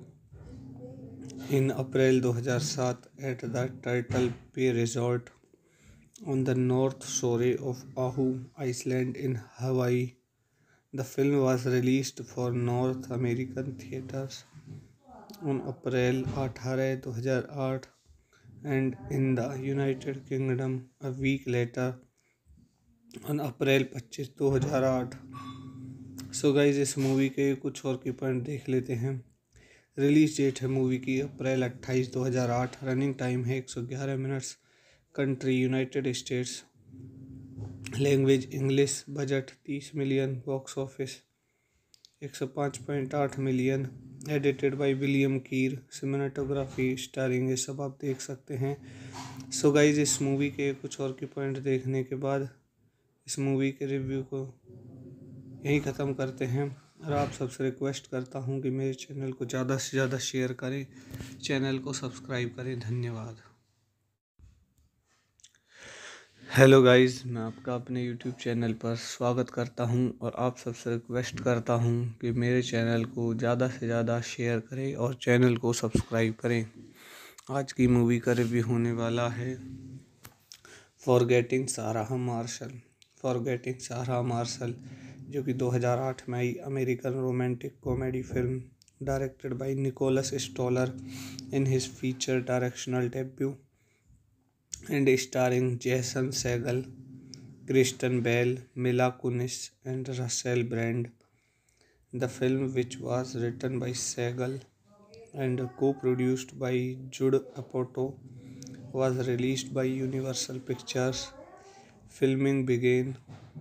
in April two thousand seven at the Turtle Bay Resort on the north shore of Oahu Island in Hawaii. The film was released for North American theaters on April eighth, two thousand eight, and in the United Kingdom a week later on April twenty-fifth, two thousand eight. So guys इस movie के कुछ और की point देख लेते हैं। Release date है movie की अप्रैल अट्ठाईस दो हज़ार आठ। रनिंग टाइम है एक सौ ग्यारह minutes. Country United States. Language English. Budget तीस मिलियन। बॉक्स ऑफिस एक सौ पाँच पॉइंट आठ million. Edited by William Keer. Cinematography starring ये सब आप देख सकते हैं। सो गाइज इस मूवी के कुछ और की पॉइंट देखने के बाद इस मूवी के रिव्यू को यहीं ख़त्म करते हैं और आप सबसे रिक्वेस्ट करता हूं कि मेरे चैनल को ज़्यादा से ज़्यादा शेयर करें, चैनल को सब्सक्राइब करें। धन्यवाद। हेलो गाइस, मैं आपका अपने यूट्यूब चैनल पर स्वागत करता हूं और आप सबसे रिक्वेस्ट करता हूं कि मेरे चैनल को ज़्यादा से ज़्यादा शेयर करें और चैनल को सब्सक्राइब करें। आज की मूवी का रिव्यू होने वाला है फॉरगेटिंग सारा मार्शल। फॉरगेटिंग सारा मार्शल जो कि दो हज़ार आठ में आई American romantic comedy film directed by Nicholas Stoller in his feature directional debut and starring Jason Segel, Kristen Bell, Mila Kunis, and Russell Brand. The film, which was written by Segel and co-produced by Judd Apatow, was released by Universal Pictures. Filming began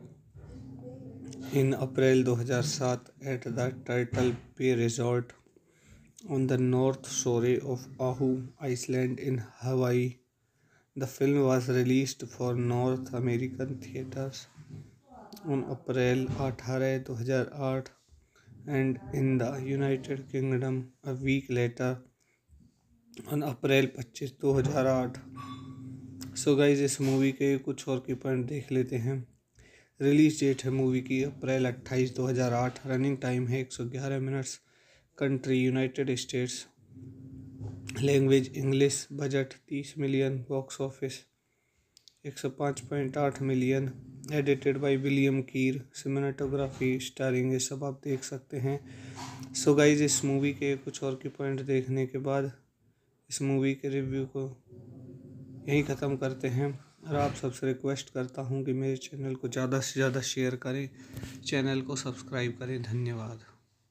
in April two thousand seven at the Turtle Bay Resort on the North Shore of Oahu Island in Hawaii. The film was released for North American theaters on April eighth, two thousand eight and in the United Kingdom a week later on April twenty-fifth, two thousand eight. So guys इस movie के कुछ और की point देख लेते हैं। Release date है movie की अप्रैल अट्ठाईस दो हज़ार आठ। रनिंग टाइम है एक सौ ग्यारह minutes. Country United States. Language English. Budget तीस मिलियन। बॉक्स ऑफिस एक सौ पाँच पॉइंट आठ million. Edited by William Keer. Cinematography starring, ये सब आप देख सकते हैं। सो गाइज इस मूवी के कुछ और की पॉइंट देखने के बाद इस मूवी के रिव्यू को यहीं ख़त्म करते हैं और आप सबसे रिक्वेस्ट करता हूं कि मेरे चैनल को ज़्यादा से ज़्यादा शेयर करें, चैनल को सब्सक्राइब करें। धन्यवाद।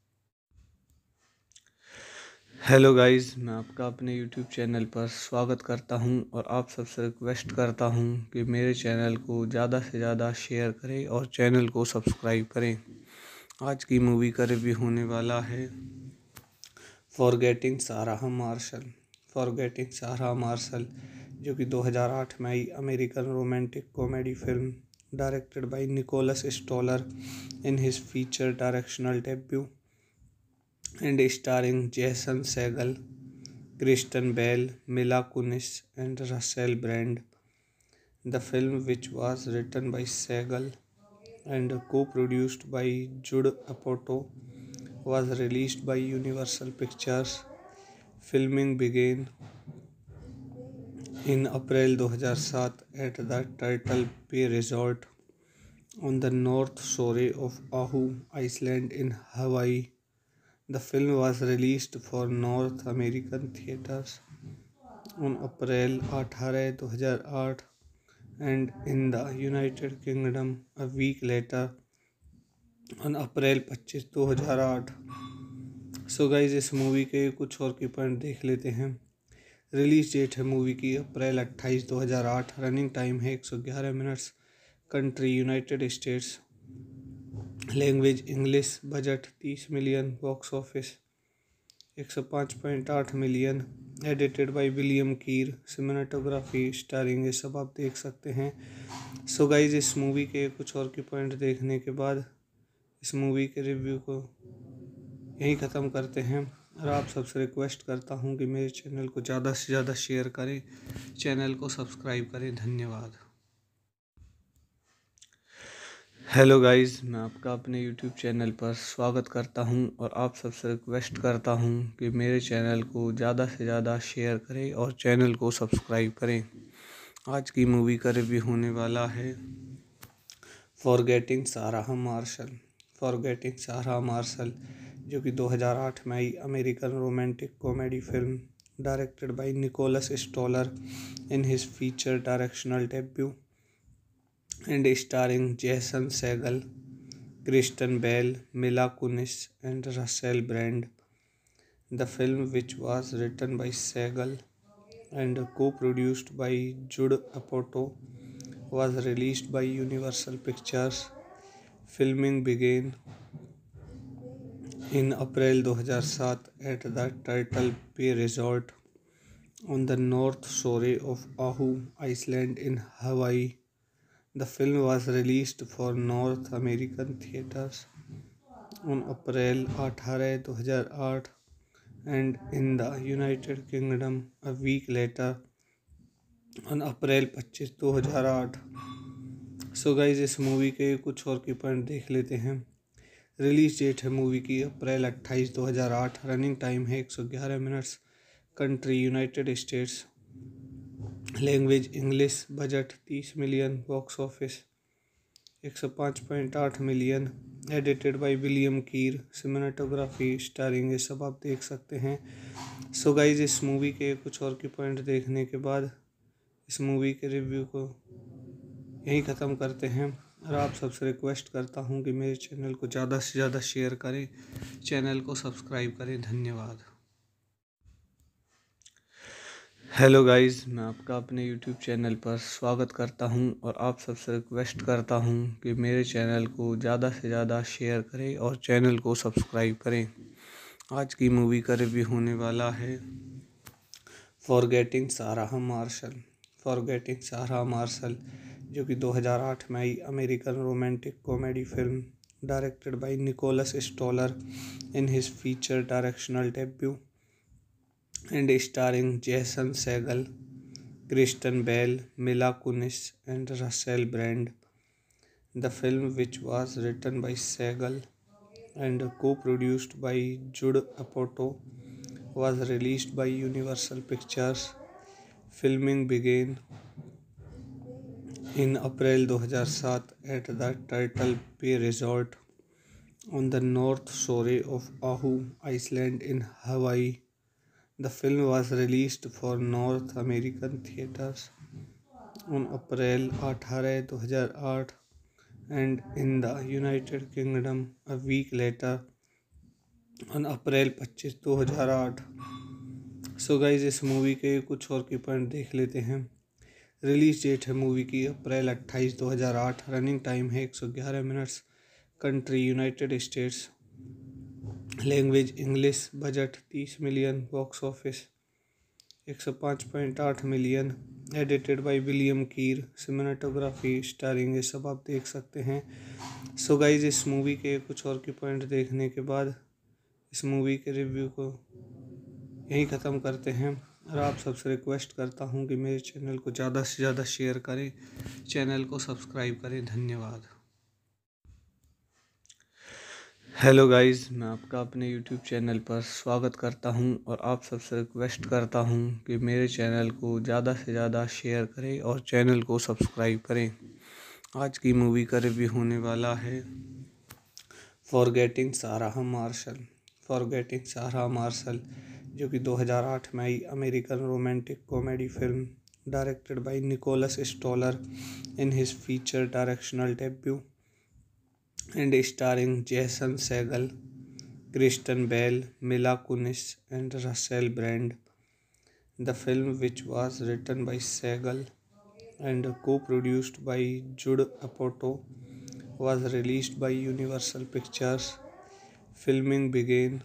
हेलो गाइस, मैं आपका अपने यूट्यूब चैनल पर स्वागत करता हूं और आप सबसे रिक्वेस्ट करता हूं कि मेरे चैनल को ज़्यादा से ज़्यादा शेयर करें और चैनल को सब्सक्राइब करें। आज की मूवी का रिव्यू होने वाला है फॉरगेटिंग सारा मार्शल। फॉरगेटिंग सारा मार्शल जो कि दो हज़ार आठ में आई American romantic comedy film directed by Nicholas Stoller in his feature directional debut and starring Jason Segel, Kristen Bell, Mila Kunis, and Russell Brand. The film, which was written by Segel and co-produced by Judd Apatow, was released by Universal Pictures. Filming began in April two thousand seven at the Turtle Bay Resort on the North Shore of Oahu Island in Hawaii. The film was released for North American theaters on April eighth, two thousand eight and in the United Kingdom a week later on April twenty-fifth, two thousand eight. So guys इस movie के कुछ और की point देख लेते हैं। Release date है movie की अप्रैल अट्ठाईस दो हज़ार आठ। रनिंग टाइम है एक सौ ग्यारह minutes. Country United States. Language English. Budget तीस मिलियन। बॉक्स ऑफिस एक सौ पाँच पॉइंट आठ million. Edited by William Keer. Cinematography starring, ये सब आप देख सकते हैं। सो गाइज इस मूवी के कुछ और की पॉइंट देखने के बाद इस मूवी के रिव्यू को यहीं ख़त्म करते हैं और आप सबसे रिक्वेस्ट करता हूं कि मेरे चैनल को ज़्यादा से ज़्यादा शेयर करें, चैनल को सब्सक्राइब करें। धन्यवाद। हेलो गाइस, मैं आपका अपने यूट्यूब चैनल पर स्वागत करता हूं और आप सबसे रिक्वेस्ट करता हूं कि मेरे चैनल को ज़्यादा से ज़्यादा शेयर करें और चैनल को सब्सक्राइब करें। आज की मूवी का रिव्यू होने वाला है फॉरगेटिंग सारा मार्शल। फॉरगेटिंग सारा मार्शल जो कि दो हज़ार आठ में आई American romantic comedy film directed by Nicholas Stoller in his feature directional debut and starring Jason Segel, Kristen Bell, Mila Kunis, and Russell Brand. The film, which was written by Segel and co-produced by Judd Apatow, was released by Universal Pictures. Filming began in April two thousand seven at the Turtle Bay Resort on the North Shore of Oahu Island in Hawaii. The film was released for North American theaters on April eighth, two thousand eight and in the United Kingdom a week later on April पच्चीस दो हज़ार आठ। सो guys इस movie के कुछ और की point देख लेते हैं। रिलीज डेट है मूवी की अप्रैल अट्ठाईस दो हज़ार आठ। रनिंग टाइम है एक सौ ग्यारह minutes. Country United States. Language English. Budget तीस मिलियन। बॉक्स ऑफिस एक सौ पाँच पॉइंट आठ million. Edited by William Kerr. Cinematography starring, ये सब आप देख सकते हैं। सो गाइज इस मूवी के कुछ और की पॉइंट देखने के बाद इस मूवी के रिव्यू को यहीं ख़त्म करते हैं। और आप सबसे रिक्वेस्ट करता हूँ कि मेरे चैनल को ज़्यादा से ज़्यादा शेयर करें, चैनल को सब्सक्राइब करें। धन्यवाद। हेलो गाइस, मैं आपका अपने यूट्यूब चैनल पर स्वागत करता हूं और आप सबसे रिक्वेस्ट करता हूं कि मेरे चैनल को ज़्यादा से ज़्यादा शेयर करें और चैनल को सब्सक्राइब करें। आज की मूवी का रिव्यू होने वाला है फॉरगेटिंग सारा मार्शल। फॉरगेटिंग सारा मार्शल जो कि दो हज़ार आठ में आई American romantic comedy film directed by Nicholas Stoller in his feature directional debut and starring Jason Segel, Kristen Bell, Mila Kunis, and Russell Brand. The film, which was written by Segel and co-produced by Judd Apatow, was released by Universal Pictures. Filming began in April two thousand seven at the Turtle Bay Resort on the North Shore of Oahu Island in Hawaii. The film was released for North American theaters on April eighth, two thousand eight and in the United Kingdom a week later on April पच्चीस दो हज़ार आठ। सो guys इस movie के कुछ और की point देख लेते हैं। रिलीज डेट है मूवी की अप्रैल अट्ठाईस दो हज़ार आठ। रनिंग टाइम है एक सौ ग्यारह minutes. Country United States. Language English. Budget तीस मिलियन। बॉक्स ऑफिस एक सौ पाँच पॉइंट आठ million. Edited by William Kerr. Cinematography starring, ये सब आप देख सकते हैं। सो गाइज इस मूवी के कुछ और की पॉइंट देखने के बाद इस मूवी के रिव्यू को यहीं ख़त्म करते हैं। और आप सबसे रिक्वेस्ट करता हूँ कि मेरे चैनल को ज़्यादा से ज़्यादा शेयर करें, चैनल को सब्सक्राइब करें। धन्यवाद। हेलो गाइस, मैं आपका अपने यूट्यूब चैनल पर स्वागत करता हूं और आप सबसे रिक्वेस्ट करता हूं कि मेरे चैनल को ज़्यादा से ज़्यादा शेयर करें और चैनल को सब्सक्राइब करें। आज की मूवी का रिव्यू होने वाला है फॉरगेटिंग सारा मार्शल। फॉरगेटिंग सारा मार्शल जो कि दो हज़ार आठ में आई American romantic comedy film directed by Nicholas Stoller in his feature directional debut and starring Jason Segel, Kristen Bell, Mila Kunis, and Russell Brand. The film, which was written by Segel and co-produced by Judd Apatow, was released by Universal Pictures. Filming began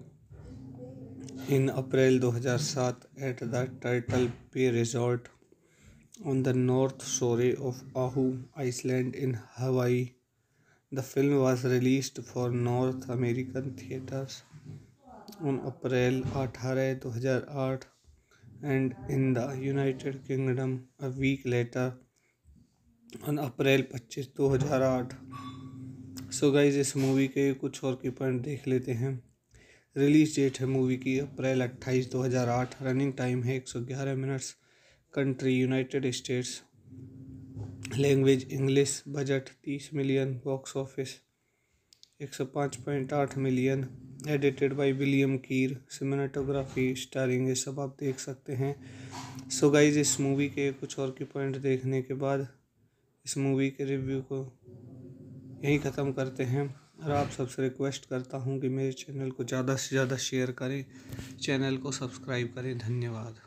in April two thousand seven at the Turtle Bay Resort on the North Shore of Oahu Island in Hawaii. The film was released for North American theaters on April eighth, two thousand eight and in the United Kingdom a week later on April पच्चीस दो हज़ार आठ। सो guys इस movie के कुछ और की point देख लेते हैं। रिलीज डेट है मूवी की अप्रैल अट्ठाईस दो हज़ार आठ। रनिंग टाइम है एक सौ ग्यारह minutes. Country United States. Language English. Budget तीस मिलियन। बॉक्स ऑफिस एक सौ पाँच पॉइंट आठ million. Edited by William Kerr. Cinematography starring, ये सब आप देख सकते हैं। सो गाइज इस मूवी के कुछ और की पॉइंट देखने के बाद इस मूवी के रिव्यू को यहीं ख़त्म करते हैं। और आप सबसे रिक्वेस्ट करता हूँ कि मेरे चैनल को ज़्यादा से ज़्यादा शेयर करें, चैनल को सब्सक्राइब करें। धन्यवाद।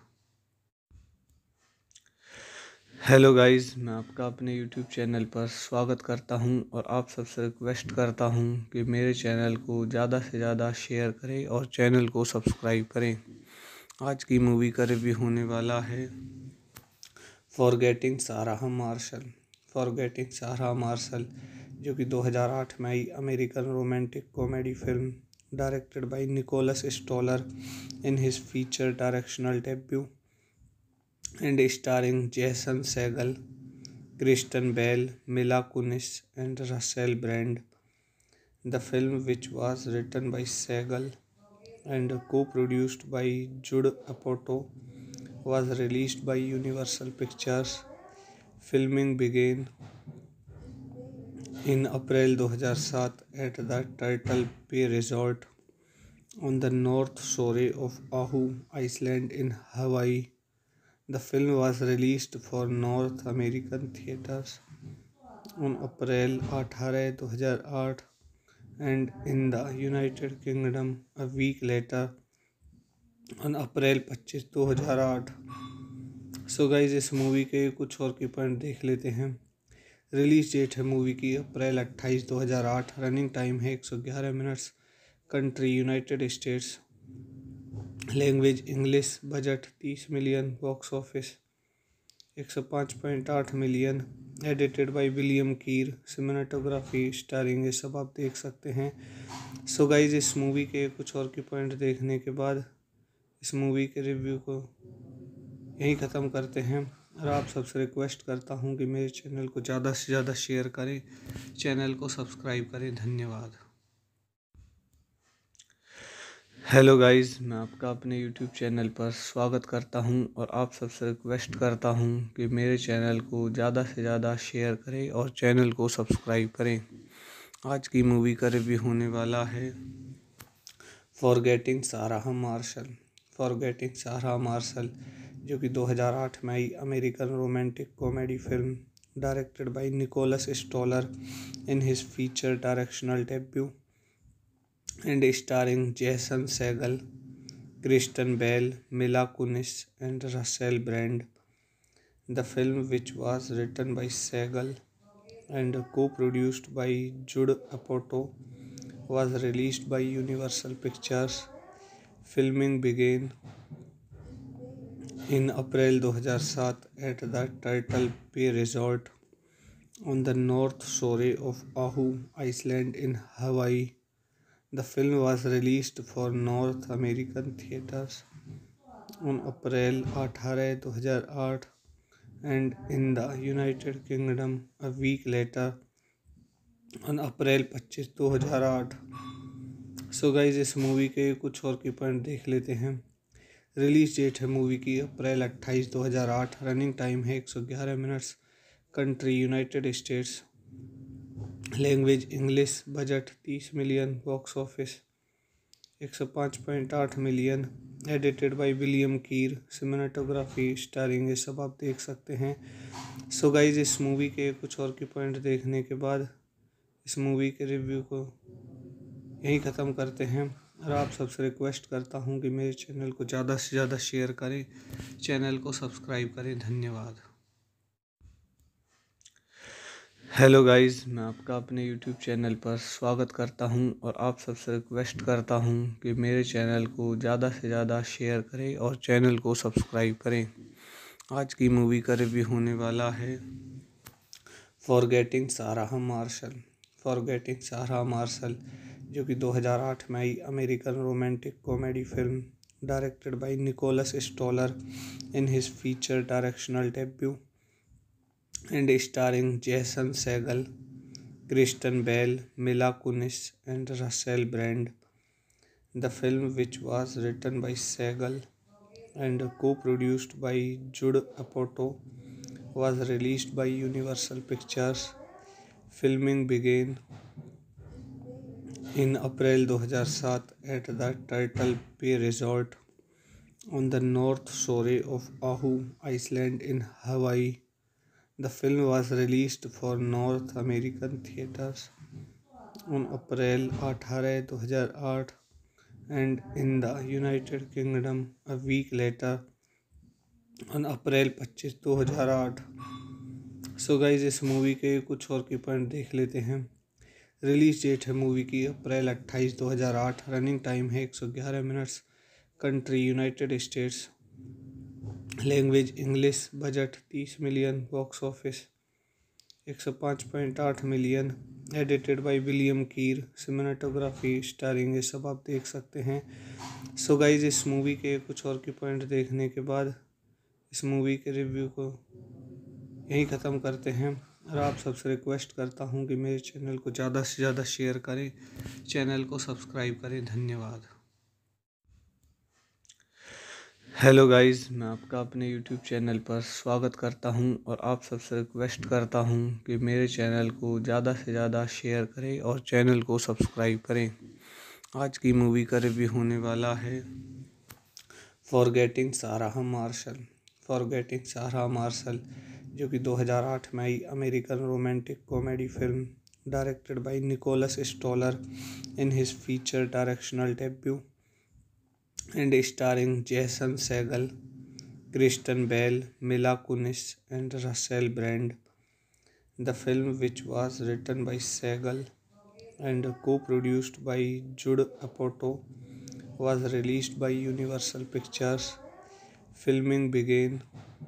हेलो गाइस, मैं आपका अपने यूट्यूब चैनल पर स्वागत करता हूं और आप सबसे रिक्वेस्ट करता हूं कि मेरे चैनल को ज़्यादा से ज़्यादा शेयर करें और चैनल को सब्सक्राइब करें। आज की मूवी का रिव्यू होने वाला है फॉरगेटिंग सारा मार्शल। फॉरगेटिंग सारा मार्शल जो कि दो हज़ार आठ में आई American romantic comedy film directed by Nicholas Stoller in his feature directional debut and starring Jason Segel, Kristen Bell, Mila Kunis, and Russell Brand. The film, which was written by Segel and co-produced by Judd Apatow, was released by Universal Pictures. Filming began in April two thousand seven at the Turtle Bay Resort on the north shore of Oahu Island in Hawaii. The film was released for North American theaters on April eighth, two thousand eight and in the United Kingdom a week later on April twenty-fifth, two thousand eight. So guys इस movie के कुछ और की point देख लेते हैं। Release date है movie की अप्रैल अट्ठाईस दो हज़ार आठ। रनिंग टाइम है एक सौ ग्यारह minutes. Country United States. Language English. Budget तीस मिलियन। बॉक्स ऑफिस एक सौ पाँच पॉइंट आठ million. Edited by William Keer. Cinematography starring ये सब आप देख सकते हैं। सो गाइज इस मूवी के कुछ और की पॉइंट देखने के बाद इस मूवी के रिव्यू को यहीं ख़त्म करते हैं और आप सबसे रिक्वेस्ट करता हूं कि मेरे चैनल को ज़्यादा से ज़्यादा शेयर करें, चैनल को सब्सक्राइब करें। धन्यवाद। हेलो गाइस, मैं आपका अपने यूट्यूब चैनल पर स्वागत करता हूं और आप सबसे रिक्वेस्ट करता हूं कि मेरे चैनल को ज़्यादा से ज़्यादा शेयर करें और चैनल को सब्सक्राइब करें। आज की मूवी का रिव्यू होने वाला है फॉरगेटिंग सारा मार्शल। फॉरगेटिंग सारा मार्शल जो कि दो हज़ार आठ में आई American romantic comedy film directed by Nicholas Stoller in his feature directional debut and starring Jason Segel, Kristen Bell, Mila Kunis and Russell Brand. The film, which was written by Segel and co-produced by Judd Apatow, was released by Universal Pictures. Filming began in April two thousand seven at the Turtle Bay Resort on the north shore of Oahu Island in Hawaii. The film was released for North American theaters on April eighth, two thousand eight and in the United Kingdom a week later on April twenty-fifth, two thousand eight. So guys इस movie के कुछ और की point देख लेते हैं। Release date है movie की अप्रैल अट्ठाईस दो हज़ार आठ। रनिंग टाइम है एक सौ ग्यारह minutes. Country United States. Language English. Budget तीस मिलियन। बॉक्स ऑफिस एक सौ पाँच पॉइंट आठ million. Edited by William Keer. Cinematography starring ये सब आप देख सकते हैं। सो गाइज इस मूवी के कुछ और की पॉइंट देखने के बाद इस मूवी के रिव्यू को यहीं ख़त्म करते हैं और आप सबसे रिक्वेस्ट करता हूं कि मेरे चैनल को ज़्यादा से ज़्यादा शेयर करें, चैनल को सब्सक्राइब करें। धन्यवाद। हेलो गाइस, मैं आपका अपने यूट्यूब चैनल पर स्वागत करता हूं और आप सबसे रिक्वेस्ट करता हूं कि मेरे चैनल को ज़्यादा से ज़्यादा शेयर करें और चैनल को सब्सक्राइब करें। आज की मूवी का रिव्यू होने वाला है फॉरगेटिंग सारा मार्शल। फॉरगेटिंग सारा मार्शल जो कि दो हज़ार आठ में आई American romantic comedy film directed by Nicholas Stoller in his feature directional debut and starring Jason Segel, Kristen Bell, Mila Kunis and Russell Brand. The film, which was written by Segel and co-produced by Judd Apatow, was released by Universal Pictures. Filming began in April two thousand seven at the Turtle Bay Resort on the north shore of Oahu Island in Hawaii. The film was released for North American theaters on April eighth, two thousand eight and in the United Kingdom a week later on April twenty-fifth, two thousand eight. So guys इस movie के कुछ और की point देख लेते हैं। Release date है movie की अप्रैल अट्ठाईस दो हज़ार आठ। रनिंग टाइम है एक सौ ग्यारह minutes. Country United States. Language English. Budget तीस मिलियन। बॉक्स ऑफिस एक सौ पाँच पॉइंट आठ million. Edited by William Keer. Cinematography starring ये सब आप देख सकते हैं। सो गाइज इस मूवी के कुछ और की पॉइंट देखने के बाद इस मूवी के रिव्यू को यहीं ख़त्म करते हैं और आप सबसे रिक्वेस्ट करता हूँ कि मेरे चैनल को ज़्यादा से ज़्यादा शेयर करें, चैनल को सब्सक्राइब करें। धन्यवाद। हेलो गाइस, मैं आपका अपने यूट्यूब चैनल पर स्वागत करता हूं और आप सबसे रिक्वेस्ट करता हूं कि मेरे चैनल को ज़्यादा से ज़्यादा शेयर करें और चैनल को सब्सक्राइब करें। आज की मूवी का रिव्यू होने वाला है फॉरगेटिंग सारा मार्शल। फॉरगेटिंग सारा मार्शल जो कि दो हज़ार आठ में आई American romantic comedy film directed by Nicholas Stoller in his feature directional debut and starring Jason Segel, Kristen Bell, Mila Kunis, and Russell Brand. The film, which was written by Segel and co-produced by Judd Apatow, was released by Universal Pictures. Filming began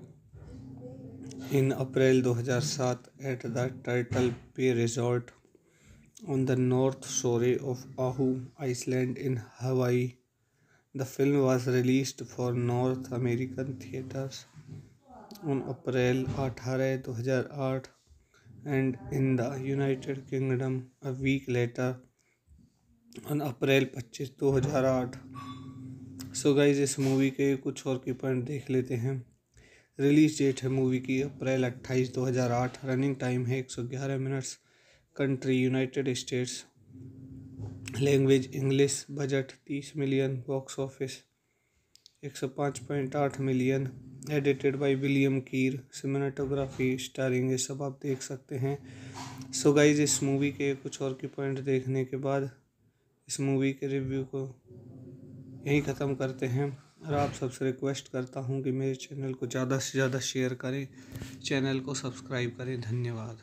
in April two thousand seven at the Turtle Bay Resort on the north shore of Oahu Island in Hawaii. The film was released for North American theaters on April eighth, two thousand eight and in the United Kingdom a week later on April twenty-fifth, two thousand eight. So guys इस movie के कुछ और की point देख लेते हैं। Release date है movie की अप्रैल अट्ठाईस दो हज़ार आठ। रनिंग टाइम है एक सौ ग्यारह minutes. Country United States. Language English. Budget तीस मिलियन। बॉक्स ऑफिस एक सौ पाँच पॉइंट आठ million. Edited by William Keer. Cinematography starring ये सब आप देख सकते हैं। सो गाइज इस मूवी के कुछ और की पॉइंट देखने के बाद इस मूवी के रिव्यू को यहीं ख़त्म करते हैं और आप सबसे रिक्वेस्ट करता हूँ कि मेरे चैनल को ज़्यादा से ज़्यादा शेयर करें, चैनल को सब्सक्राइब करें। धन्यवाद।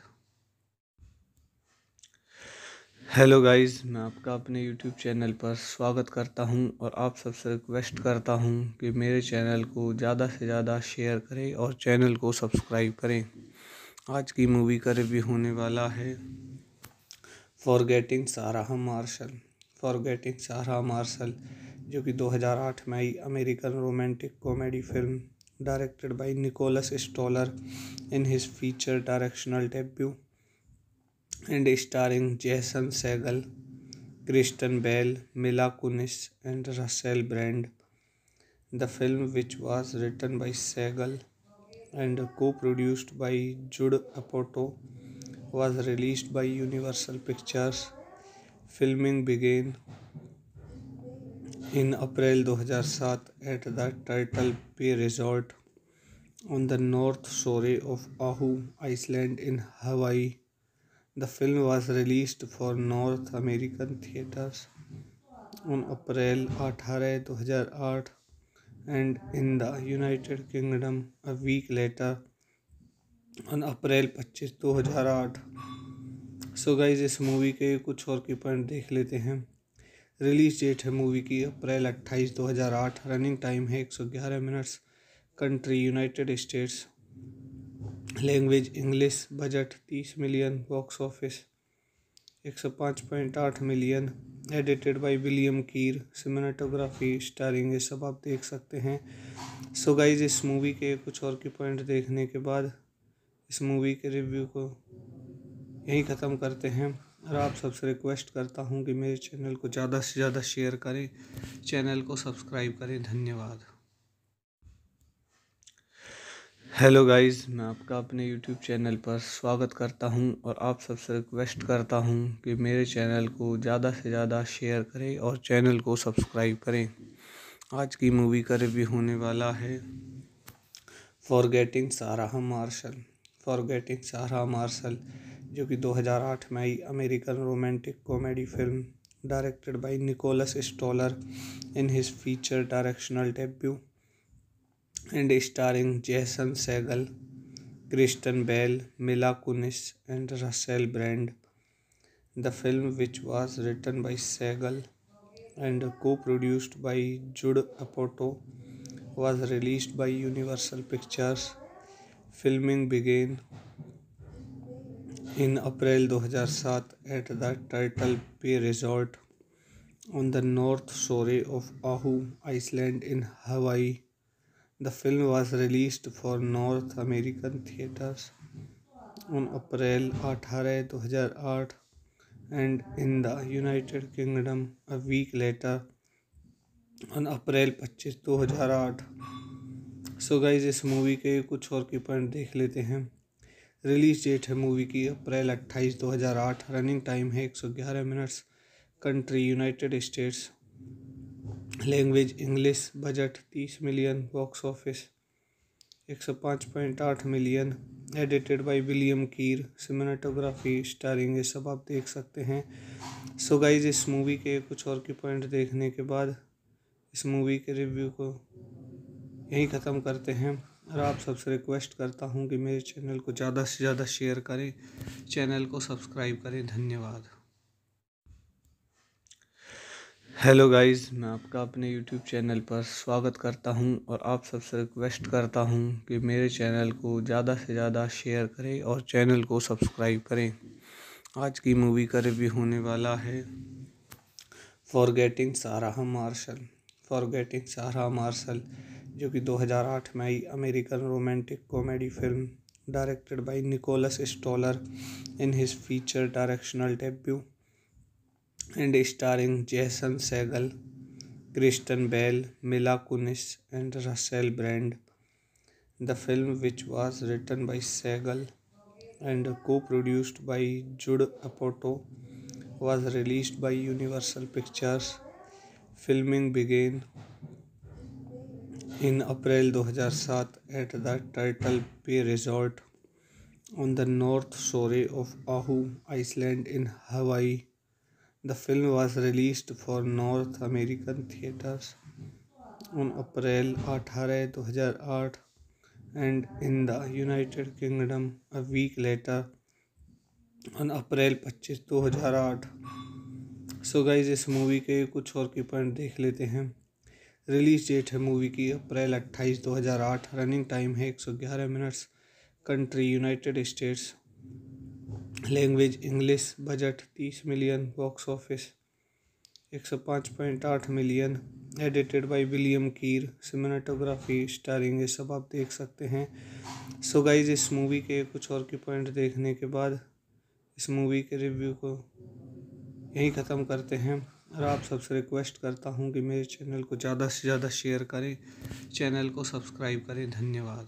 हेलो गाइस, मैं आपका अपने यूट्यूब चैनल पर स्वागत करता हूं और आप सबसे रिक्वेस्ट करता हूं कि मेरे चैनल को ज़्यादा से ज़्यादा शेयर करें और चैनल को सब्सक्राइब करें। आज की मूवी का रिव्यू होने वाला है फॉरगेटिंग सारा मार्शल। फॉरगेटिंग सारा मार्शल जो कि दो हज़ार आठ में आई American romantic comedy film directed by Nicholas Stoller in his feature directional debut and starring Jason Segel, Kristen Bell, Mila Kunis, and Russell Brand. The film, which was written by Segel and co-produced by Judd Apatow, was released by Universal Pictures. Filming began in April two thousand seven at the Turtle Bay Resort on the north shore of Oahu Island in Hawaii. The film was released for North American theaters on April eighth, two thousand eight and in the United Kingdom a week later on April twenty-fifth, two thousand eight. So guys इस movie के कुछ और की point देख लेते हैं। Release date है movie की अप्रैल अट्ठाईस दो हज़ार आठ। रनिंग टाइम है एक सौ ग्यारह minutes. Country United States. Language English. Budget तीस मिलियन। बॉक्स ऑफिस एक सौ पाँच पॉइंट आठ million. Edited by William Keer. Cinematography starring ये सब आप देख सकते हैं। सो गाइज इस मूवी के कुछ और की पॉइंट देखने के बाद इस मूवी के रिव्यू को यहीं ख़त्म करते हैं और आप सबसे रिक्वेस्ट करता हूँ कि मेरे चैनल को ज़्यादा से ज़्यादा शेयर करें, चैनल को सब्सक्राइब करें। धन्यवाद। हेलो गाइस, मैं आपका अपने यूट्यूब चैनल पर स्वागत करता हूं और आप सबसे रिक्वेस्ट करता हूं कि मेरे चैनल को ज़्यादा से ज़्यादा शेयर करें और चैनल को सब्सक्राइब करें। आज की मूवी का रिव्यू होने वाला है फॉरगेटिंग सारा मार्शल। फॉरगेटिंग सारा मार्शल जो कि दो हज़ार आठ में आई American romantic comedy film directed by Nicholas Stoller in his feature directional debut and starring Jason Segel, Kristen Bell, Mila Kunis, and Russell Brand. The film, which was written by Segel and co-produced by Judd Apatow, was released by Universal Pictures. Filming began in April two thousand seven at the Turtle Bay Resort on the north shore of Oahu Island in Hawaii. The film was released for North American theaters on April eighth, two thousand eight and in the United Kingdom a week later on April twenty-fifth, two thousand eight। So guys इस movie के कुछ और की point देख लेते हैं। Release date है movie की अप्रैल अट्ठाईस दो हज़ार आठ। रनिंग टाइम है एक सौ ग्यारह minutes. Country United States. Language English. Budget तीस मिलियन। बॉक्स ऑफिस एक सौ पाँच पॉइंट आठ million. Edited by William Keer. Cinematography starring ये सब आप देख सकते हैं। सो गाइज इस मूवी के कुछ और की पॉइंट देखने के बाद इस मूवी के रिव्यू को यहीं ख़त्म करते हैं और आप सबसे रिक्वेस्ट करता हूं कि मेरे चैनल को ज़्यादा से ज़्यादा शेयर करें, चैनल को सब्सक्राइब करें। धन्यवाद। हेलो गाइस, मैं आपका अपने यूट्यूब चैनल पर स्वागत करता हूं और आप सबसे रिक्वेस्ट करता हूं कि मेरे चैनल को ज़्यादा से ज़्यादा शेयर करें और चैनल को सब्सक्राइब करें। आज की मूवी का रिव्यू होने वाला है फॉरगेटिंग सारा मार्शल। फॉरगेटिंग सारा मार्शल जो कि दो हज़ार आठ में आई American romantic comedy film directed by Nicholas Stoller in his feature directional debut and starring Jason Segel, Kristen Bell, Mila Kunis and Russell Brand. The film which was written by Segal and co-produced by Judd Apatow was released by Universal Pictures. Filming began in April two thousand seven at the Turtle Bay Resort on the North Shore of Oahu Island in Hawaii. The film was released for North American theaters on April eighth, two thousand eight and in the United Kingdom a week later on April twenty-fifth, two thousand eight। So guys इस movie के कुछ और की point देख लेते हैं। Release date है movie की अप्रैल अट्ठाईस दो हज़ार आठ। रनिंग टाइम है एक सौ ग्यारह minutes. Country United States. Language English. Budget तीस मिलियन। बॉक्स ऑफिस एक सौ पाँच पॉइंट आठ million. Edited by William Keer. Cinematography starring ये सब आप देख सकते हैं। सो गाइज इस मूवी के कुछ और की पॉइंट देखने के बाद इस मूवी के रिव्यू को यहीं ख़त्म करते हैं और आप सबसे रिक्वेस्ट करता हूं कि मेरे चैनल को ज़्यादा से ज़्यादा शेयर करें, चैनल को सब्सक्राइब करें। धन्यवाद।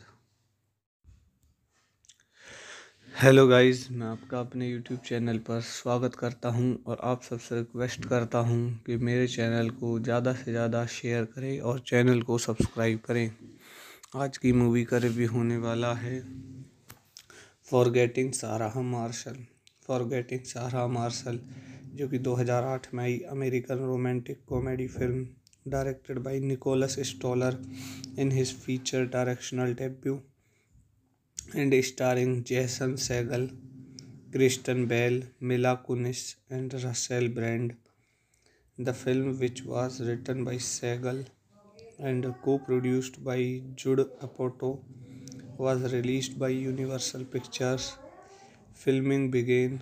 हेलो गाइस, मैं आपका अपने यूट्यूब चैनल पर स्वागत करता हूं और आप सबसे रिक्वेस्ट करता हूं कि मेरे चैनल को ज़्यादा से ज़्यादा शेयर करें और चैनल को सब्सक्राइब करें। आज की मूवी का रिव्यू होने वाला है फॉरगेटिंग सारा मार्शल। फॉरगेटिंग सारा मार्शल जो कि दो हज़ार आठ में आई American romantic comedy film directed by Nicholas Stoller in his feature directional debut and starring Jason Segel, Kristen Bell, Mila Kunis and Russell Brand. The film which was written by Segal and co-produced by Judd Apatow was released by Universal Pictures. Filming began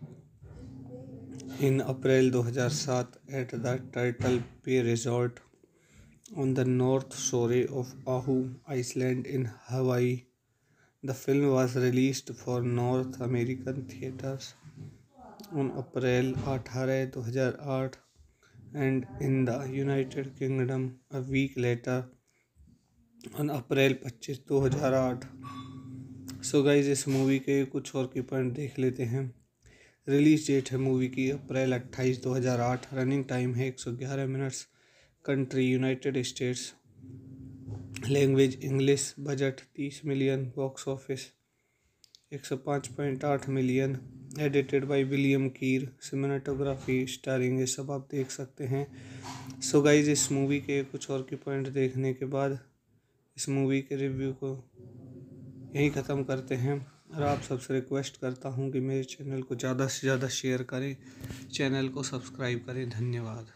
in April two thousand seven at the Turtle Bay Resort on the North Shore of Oahu Island in Hawaii. The film was released for North American theaters on April eighth, two thousand eight and in the United Kingdom a week later on April twenty-fifth, two thousand eight। So guys इस movie के कुछ और की point देख लेते हैं। Release date है movie की अप्रैल अट्ठाईस दो हज़ार आठ। रनिंग टाइम है एक सौ ग्यारह minutes. Country United States. Language English. Budget तीस मिलियन। बॉक्स ऑफिस एक सौ पाँच पॉइंट आठ million. Edited by William Keer. Cinematography starring ये सब आप देख सकते हैं। सो गाइज इस मूवी के कुछ और की पॉइंट देखने के बाद इस मूवी के रिव्यू को यहीं ख़त्म करते हैं और आप सबसे रिक्वेस्ट करता हूं कि मेरे चैनल को ज़्यादा से ज़्यादा शेयर करें, चैनल को सब्सक्राइब करें। धन्यवाद।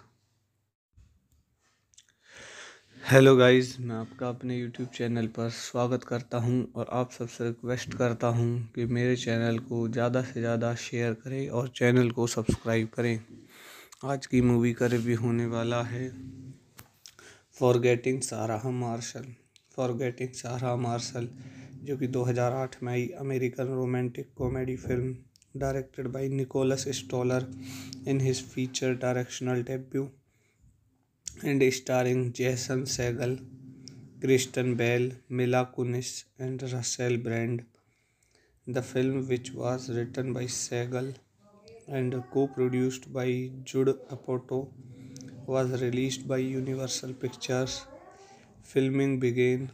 हेलो गाइस, मैं आपका अपने यूट्यूब चैनल पर स्वागत करता हूं और आप सबसे रिक्वेस्ट करता हूं कि मेरे चैनल को ज़्यादा से ज़्यादा शेयर करें और चैनल को सब्सक्राइब करें। आज की मूवी का रिव्यू होने वाला है फॉरगेटिंग सारा मार्शल। फॉरगेटिंग सारा मार्शल, जो कि दो हज़ार आठ में आई American romantic comedy film directed by Nicholas Stoller in his feature directional debut and starring Jason Segel, Kristen Bell, Mila Kunis and Russell Brand. The film, which was written by Segal and co-produced by Judd Apatow, was released by Universal Pictures. Filming began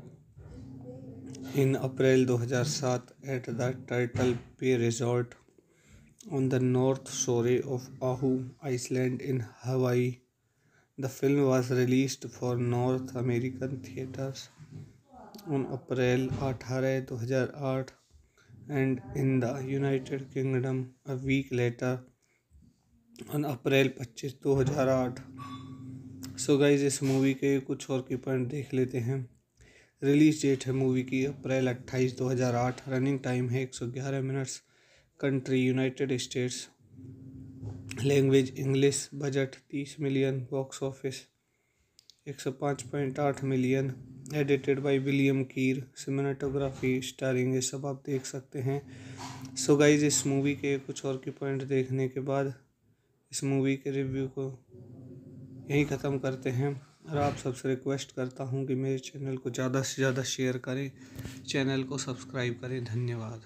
in April two thousand seven at the Turtle Bay Resort on the north shore of Oahu Island in Hawaii. The film was released for North American theaters on April eighth, two thousand eight and in the United Kingdom a week later on April twenty-fifth, two thousand eight. So guys इस movie के कुछ और की point देख लेते हैं। Release date है movie की अप्रैल अट्ठाईस दो हज़ार आठ। रनिंग टाइम है एक सौ ग्यारह minutes. Country United States. Language English. Budget तीस मिलियन। बॉक्स ऑफिस एक सौ पाँच पॉइंट आठ million. Edited by William Keer. Cinematography starring, ये सब आप देख सकते हैं। सो गाइज इस मूवी के कुछ और की पॉइंट देखने के बाद इस मूवी के रिव्यू को यहीं ख़त्म करते हैं और आप सबसे रिक्वेस्ट करता हूं कि मेरे चैनल को ज़्यादा से ज़्यादा शेयर करें, चैनल को सब्सक्राइब करें। धन्यवाद।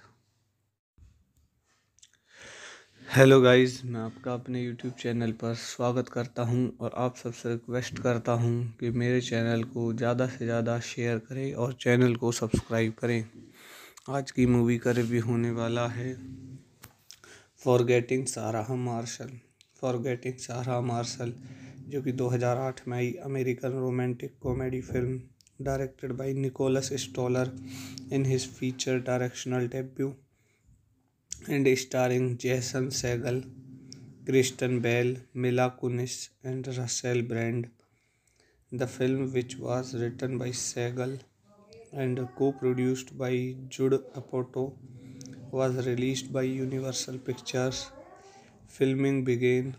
हेलो गाइस, मैं आपका अपने यूट्यूब चैनल पर स्वागत करता हूं और आप सबसे रिक्वेस्ट करता हूं कि मेरे चैनल को ज़्यादा से ज़्यादा शेयर करें और चैनल को सब्सक्राइब करें। आज की मूवी का रिव्यू होने वाला है फॉरगेटिंग सारा मार्शल। फॉरगेटिंग सारा मार्शल, जो कि दो हज़ार आठ में आई American romantic comedy film directed by Nicholas Stoller in his feature directional debut and starring Jason Segel, Kristen Bell, Mila Kunis and Russell Brand. The film, which was written by Segal and co-produced by Judd Apatow, was released by Universal Pictures. Filming began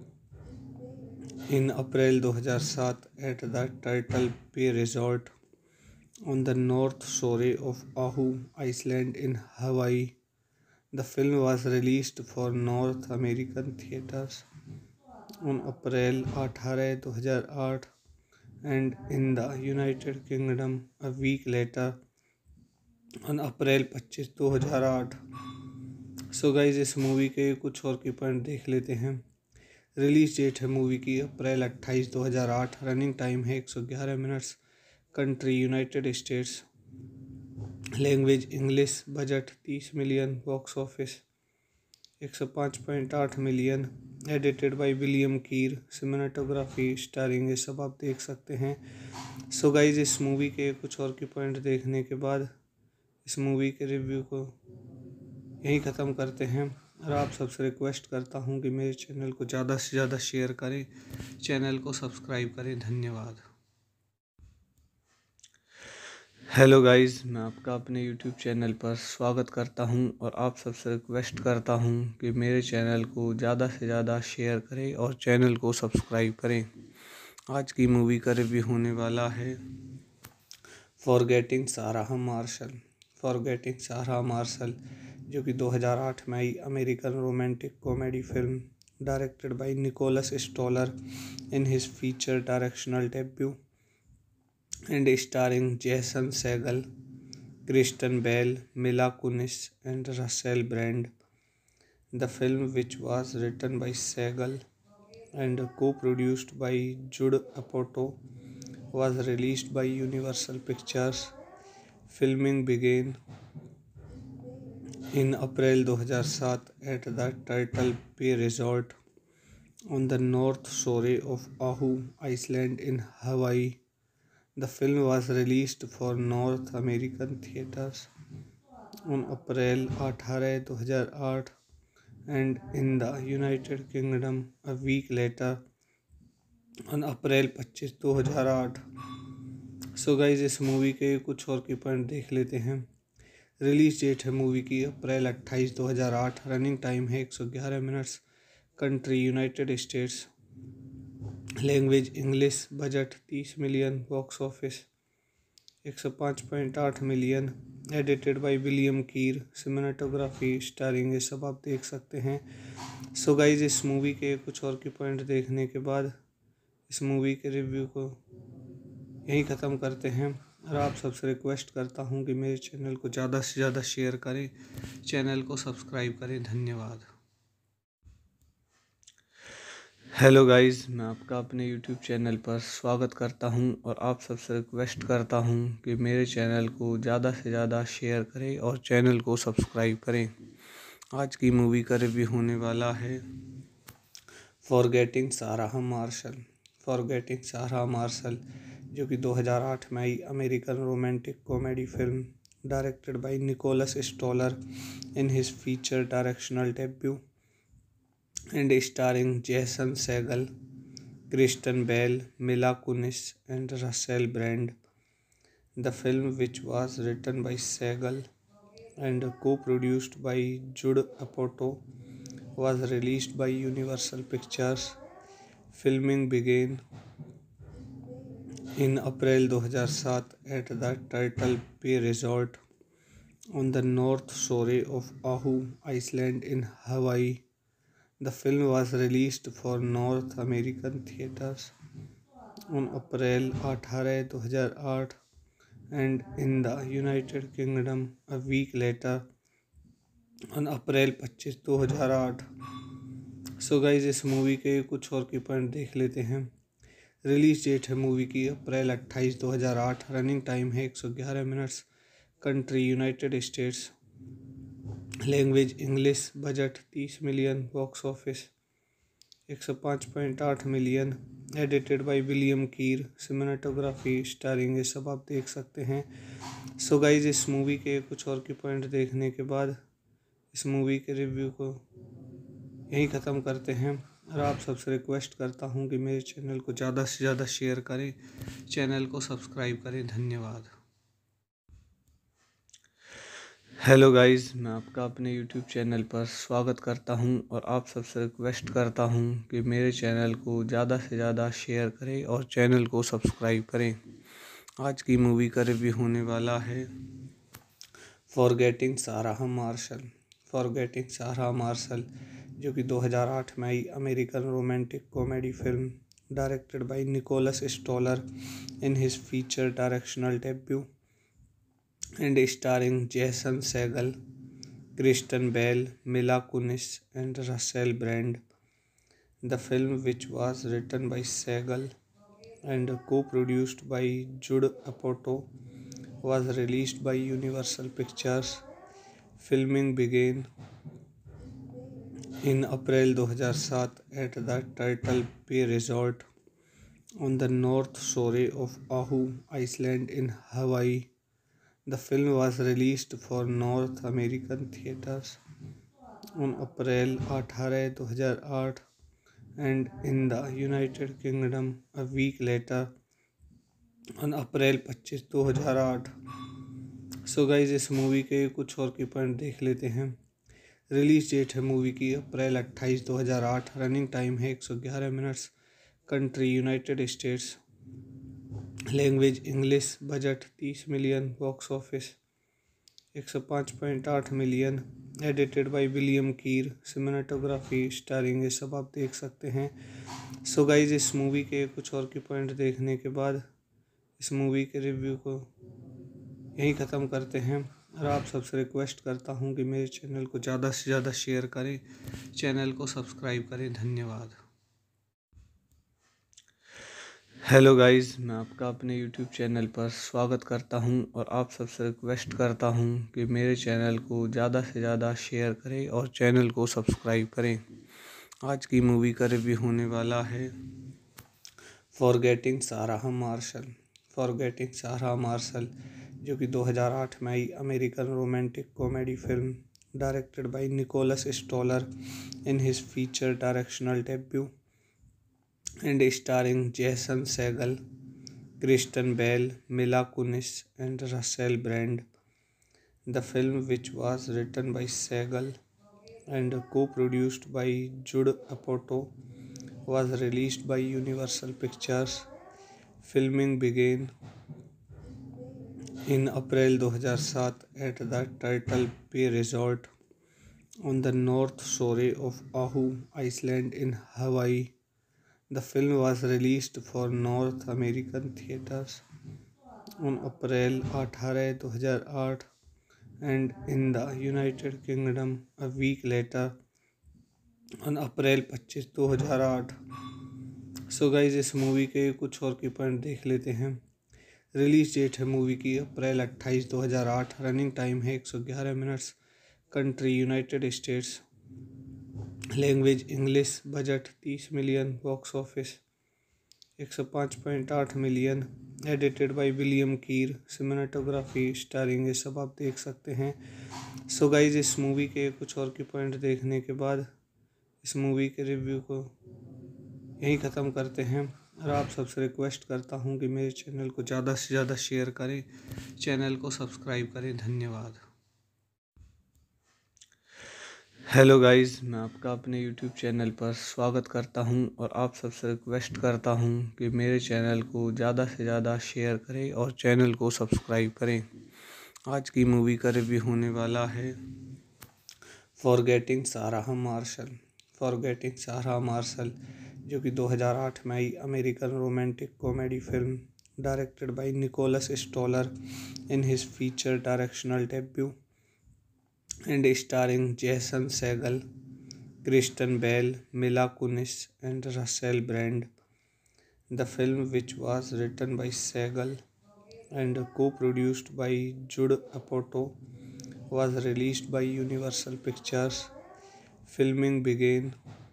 in April two thousand seven at the Turtle Bay Resort on the north shore of Oahu Island in Hawaii. The film was released for North American theaters on April eighth, two thousand eight and in the United Kingdom a week later on April twenty-fifth, two thousand eight. So guys इस movie के कुछ और की point देख लेते हैं। Release date है movie की अप्रैल अट्ठाईस दो हज़ार आठ। रनिंग टाइम है एक सौ ग्यारह minutes. Country United States. Language English. Budget तीस मिलियन। बॉक्स ऑफिस एक सौ पाँच पॉइंट आठ million. Edited by William Keer. Cinematography starring, ये सब आप देख सकते हैं। सो गाइज इस मूवी के कुछ और की पॉइंट देखने के बाद इस मूवी के रिव्यू को यहीं ख़त्म करते हैं और आप सबसे रिक्वेस्ट करता हूं कि मेरे चैनल को ज़्यादा से ज़्यादा शेयर करें, चैनल को सब्सक्राइब करें। धन्यवाद। हेलो गाइस, मैं आपका अपने यूट्यूब चैनल पर स्वागत करता हूं और आप सबसे रिक्वेस्ट करता हूं कि मेरे चैनल को ज़्यादा से ज़्यादा शेयर करें और चैनल को सब्सक्राइब करें। आज की मूवी का रिव्यू होने वाला है फॉरगेटिंग सारा मार्शल। फॉरगेटिंग सारा मार्शल, जो कि दो हज़ार आठ में आई American romantic comedy film directed by Nicholas Stoller in his feature directional debut and starring Jason Segel, Kristen Bell, Mila Kunis and Russell Brand. The film, which was written by Segal and co-produced by Judd Apatow, was released by Universal Pictures. Filming began in April two thousand seven at the Turtle Bay Resort on the north shore of Oahu Island in Hawaii. The film was released for North American theaters on April eighth, two thousand eight and in the United Kingdom a week later on April twenty-fifth, two thousand eight. So guys इस movie के कुछ और की point देख लेते हैं। Release date है movie की अप्रैल अट्ठाईस दो हज़ार आठ। रनिंग टाइम है एक सौ ग्यारह minutes. Country United States. Language English. Budget तीस मिलियन। बॉक्स ऑफिस एक सौ पाँच पॉइंट आठ million. Edited by William Keer. Cinematography starring, ये सब आप देख सकते हैं। सो गाइज, इस मूवी के कुछ और की पॉइंट देखने के बाद इस मूवी के रिव्यू को यहीं ख़त्म करते हैं और आप सबसे रिक्वेस्ट करता हूँ कि मेरे चैनल को ज़्यादा से ज़्यादा शेयर करें, चैनल को सब्सक्राइब करें। धन्यवाद। हेलो गाइस, मैं आपका अपने यूट्यूब चैनल पर स्वागत करता हूं और आप सबसे रिक्वेस्ट करता हूं कि मेरे चैनल को ज़्यादा से ज़्यादा शेयर करें और चैनल को सब्सक्राइब करें। आज की मूवी का रिव्यू होने वाला है फॉरगेटिंग सारा मार्शल। फॉरगेटिंग सारा मार्शल जो कि दो हज़ार आठ में आई American romantic comedy film directed by Nicholas Stoller in his feature directional debut and starring Jason Segel, Kristen Bell, Mila Kunis, and Russell Brand. The film, which was written by Segel and co-produced by Judd Apatow, was released by Universal Pictures. Filming began in April two thousand seven at the Turtle Bay Resort on the north shore of Oahu Island in Hawaii. The film was released for North American theaters on April eighth, two thousand eight and in the United Kingdom a week later on April twenty-fifth, two thousand eight. So guys, इस movie के कुछ और की point देख लेते हैं। Release date है movie की अप्रैल अट्ठाईस दो हज़ार आठ। रनिंग टाइम है एक सौ ग्यारह minutes. Country United States. Language English. Budget तीस मिलियन। बॉक्स ऑफिस एक सौ पाँच पॉइंट आठ million. Edited by William Keer. Cinematography starring, ये सब आप देख सकते हैं। सो गाइज, इस मूवी के कुछ और की पॉइंट देखने के बाद इस मूवी के रिव्यू को यहीं ख़त्म करते हैं और आप सबसे रिक्वेस्ट करता हूँ कि मेरे चैनल को ज़्यादा से ज़्यादा शेयर करें, चैनल को सब्सक्राइब करें। धन्यवाद। हेलो गाइस, मैं आपका अपने यूट्यूब चैनल पर स्वागत करता हूं और आप सबसे रिक्वेस्ट करता हूं कि मेरे चैनल को ज़्यादा से ज़्यादा शेयर करें और चैनल को सब्सक्राइब करें। आज की मूवी का रिव्यू होने वाला है फॉरगेटिंग सारा मार्शल। फॉरगेटिंग सारा मार्शल जो कि दो हज़ार आठ में आई American romantic comedy film directed by Nicholas Stoller in his feature directional debut and starring Jason Segel, Kristen Bell, Mila Kunis, and Russell Brand. The film, which was written by Segel and co-produced by Judd Apatow, was released by Universal Pictures. Filming began in April two thousand seven at the Turtle Bay Resort on the north shore of Oahu Island in Hawaii. The film was released for North American theaters on April eighth, two thousand eight and in the United Kingdom a week later on April twenty-fifth, two thousand eight. So guys, इस movie के कुछ और की point देख लेते हैं। Release date है movie की अप्रैल अट्ठाईस दो हज़ार आठ। रनिंग टाइम है एक सौ ग्यारह minutes. Country United States. Language English. Budget तीस मिलियन। बॉक्स ऑफिस एक सौ पाँच पॉइंट आठ million. Edited by William Keer. Cinematography starring, ये सब आप देख सकते हैं। सो गाइज, इस मूवी के कुछ और की पॉइंट देखने के बाद इस मूवी के रिव्यू को यहीं ख़त्म करते हैं और आप सबसे रिक्वेस्ट करता हूँ कि मेरे चैनल को ज़्यादा से ज़्यादा शेयर करें, चैनल को सब्सक्राइब करें। धन्यवाद। हेलो गाइस, मैं आपका अपने यूट्यूब चैनल पर स्वागत करता हूं और आप सबसे रिक्वेस्ट करता हूं कि मेरे चैनल को ज़्यादा से ज़्यादा शेयर करें और चैनल को सब्सक्राइब करें। आज की मूवी का रिव्यू होने वाला है फॉरगेटिंग सारा मार्शल। फॉरगेटिंग सारा मार्शल जो कि दो हज़ार आठ में आई American romantic comedy film directed by Nicholas Stoller in his feature directional debut and starring Jason Segel, Kristen Bell, Mila Kunis, and Russell Brand. The film, which was written by Segel and co-produced by Judd Apatow, was released by Universal Pictures. Filming began In April two thousand seven, at the Turtle Bay Resort on the north shore of Oahu Island in Hawaii, the film was released for North American theaters on April eighth, two thousand eight, and in the United Kingdom a week later on April twenty-fifth, two thousand eight. So guys इस movie के कुछ और की point देख लेते हैं। Release date है movie की अप्रैल अट्ठाईस दो हज़ार आठ। रनिंग टाइम है एक सौ ग्यारह minutes. Country United States. Language English. Budget तीस मिलियन। बॉक्स ऑफिस एक सौ पाँच पॉइंट आठ million. Edited by William Keer. Cinematography starring ये सब आप देख सकते हैं। सो गाइज इस मूवी के कुछ और की पॉइंट देखने के बाद इस मूवी के रिव्यू को यहीं ख़त्म करते हैं और आप सबसे रिक्वेस्ट करता हूं कि मेरे चैनल को ज़्यादा से ज़्यादा शेयर करें, चैनल को सब्सक्राइब करें। धन्यवाद। हेलो गाइस, मैं आपका अपने यूट्यूब चैनल पर स्वागत करता हूं और आप सबसे रिक्वेस्ट करता हूं कि मेरे चैनल को ज़्यादा से ज़्यादा शेयर करें और चैनल को सब्सक्राइब करें। आज की मूवी का रिव्यू होने वाला है फॉरगेटिंग सारा मार्शल। फॉरगेटिंग सारा मार्शल जो कि दो हज़ार आठ में आई American romantic comedy film directed by Nicholas Stoller in his feature directional debut and starring Jason Segel, Kristen Bell, Mila Kunis and Russell Brand. The film which was written by Segal and co-produced by Judd Apatow was released by Universal Pictures. Filming began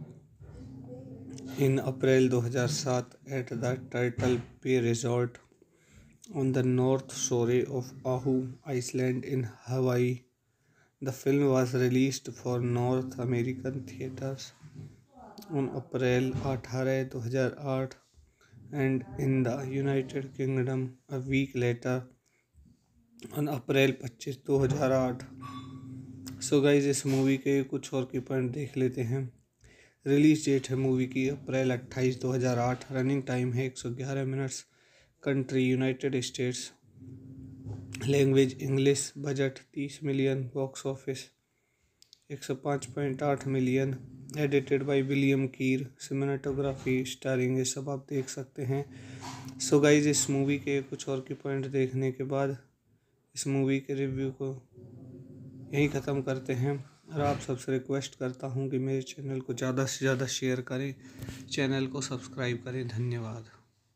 in April two thousand seven at the Turtle Bay Resort on the north shore of Oahu Island in Hawaii. The film was released for North American theaters on April eighth, two thousand eight, and in the United Kingdom a week later on April twenty-fifth, two thousand eight. So guys इस movie के कुछ और की point देख लेते हैं। Release date है movie की अप्रैल अट्ठाईस दो हज़ार आठ। रनिंग टाइम है एक सौ ग्यारह minutes. Country United States. Language English. Budget तीस मिलियन। बॉक्स ऑफिस एक सौ पाँच पॉइंट आठ million. Edited by William Keer. Cinematography starring ये सब आप देख सकते हैं। सो गाइज इस मूवी के कुछ और की पॉइंट देखने के बाद इस मूवी के रिव्यू को यहीं ख़त्म करते हैं और आप सबसे रिक्वेस्ट करता हूं कि मेरे चैनल को ज़्यादा से ज़्यादा शेयर करें, चैनल को सब्सक्राइब करें। धन्यवाद।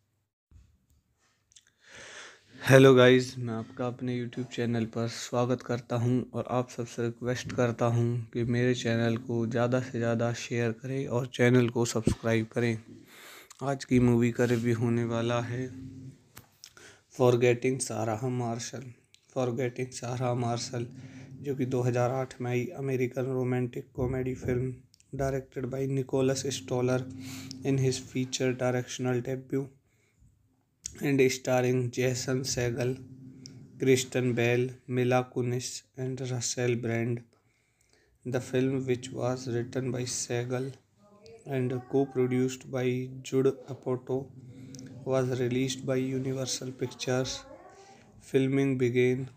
हेलो गाइस, मैं आपका अपने यूट्यूब चैनल पर स्वागत करता हूं और आप सबसे रिक्वेस्ट करता हूं कि मेरे चैनल को ज़्यादा से ज़्यादा शेयर करें और चैनल को सब्सक्राइब करें। आज की मूवी का रिव्यू होने वाला है फॉरगेटिंग सारा मार्शल। फॉरगेटिंग सारा मार्शल जो कि दो हज़ार आठ में आई American romantic comedy film directed by Nicholas Stoller in his feature directional debut and starring Jason Segel, Kristen Bell, Mila Kunis and Russell Brand. The film which was written by Segal and co-produced by Judd Apatow was released by Universal Pictures. Filming began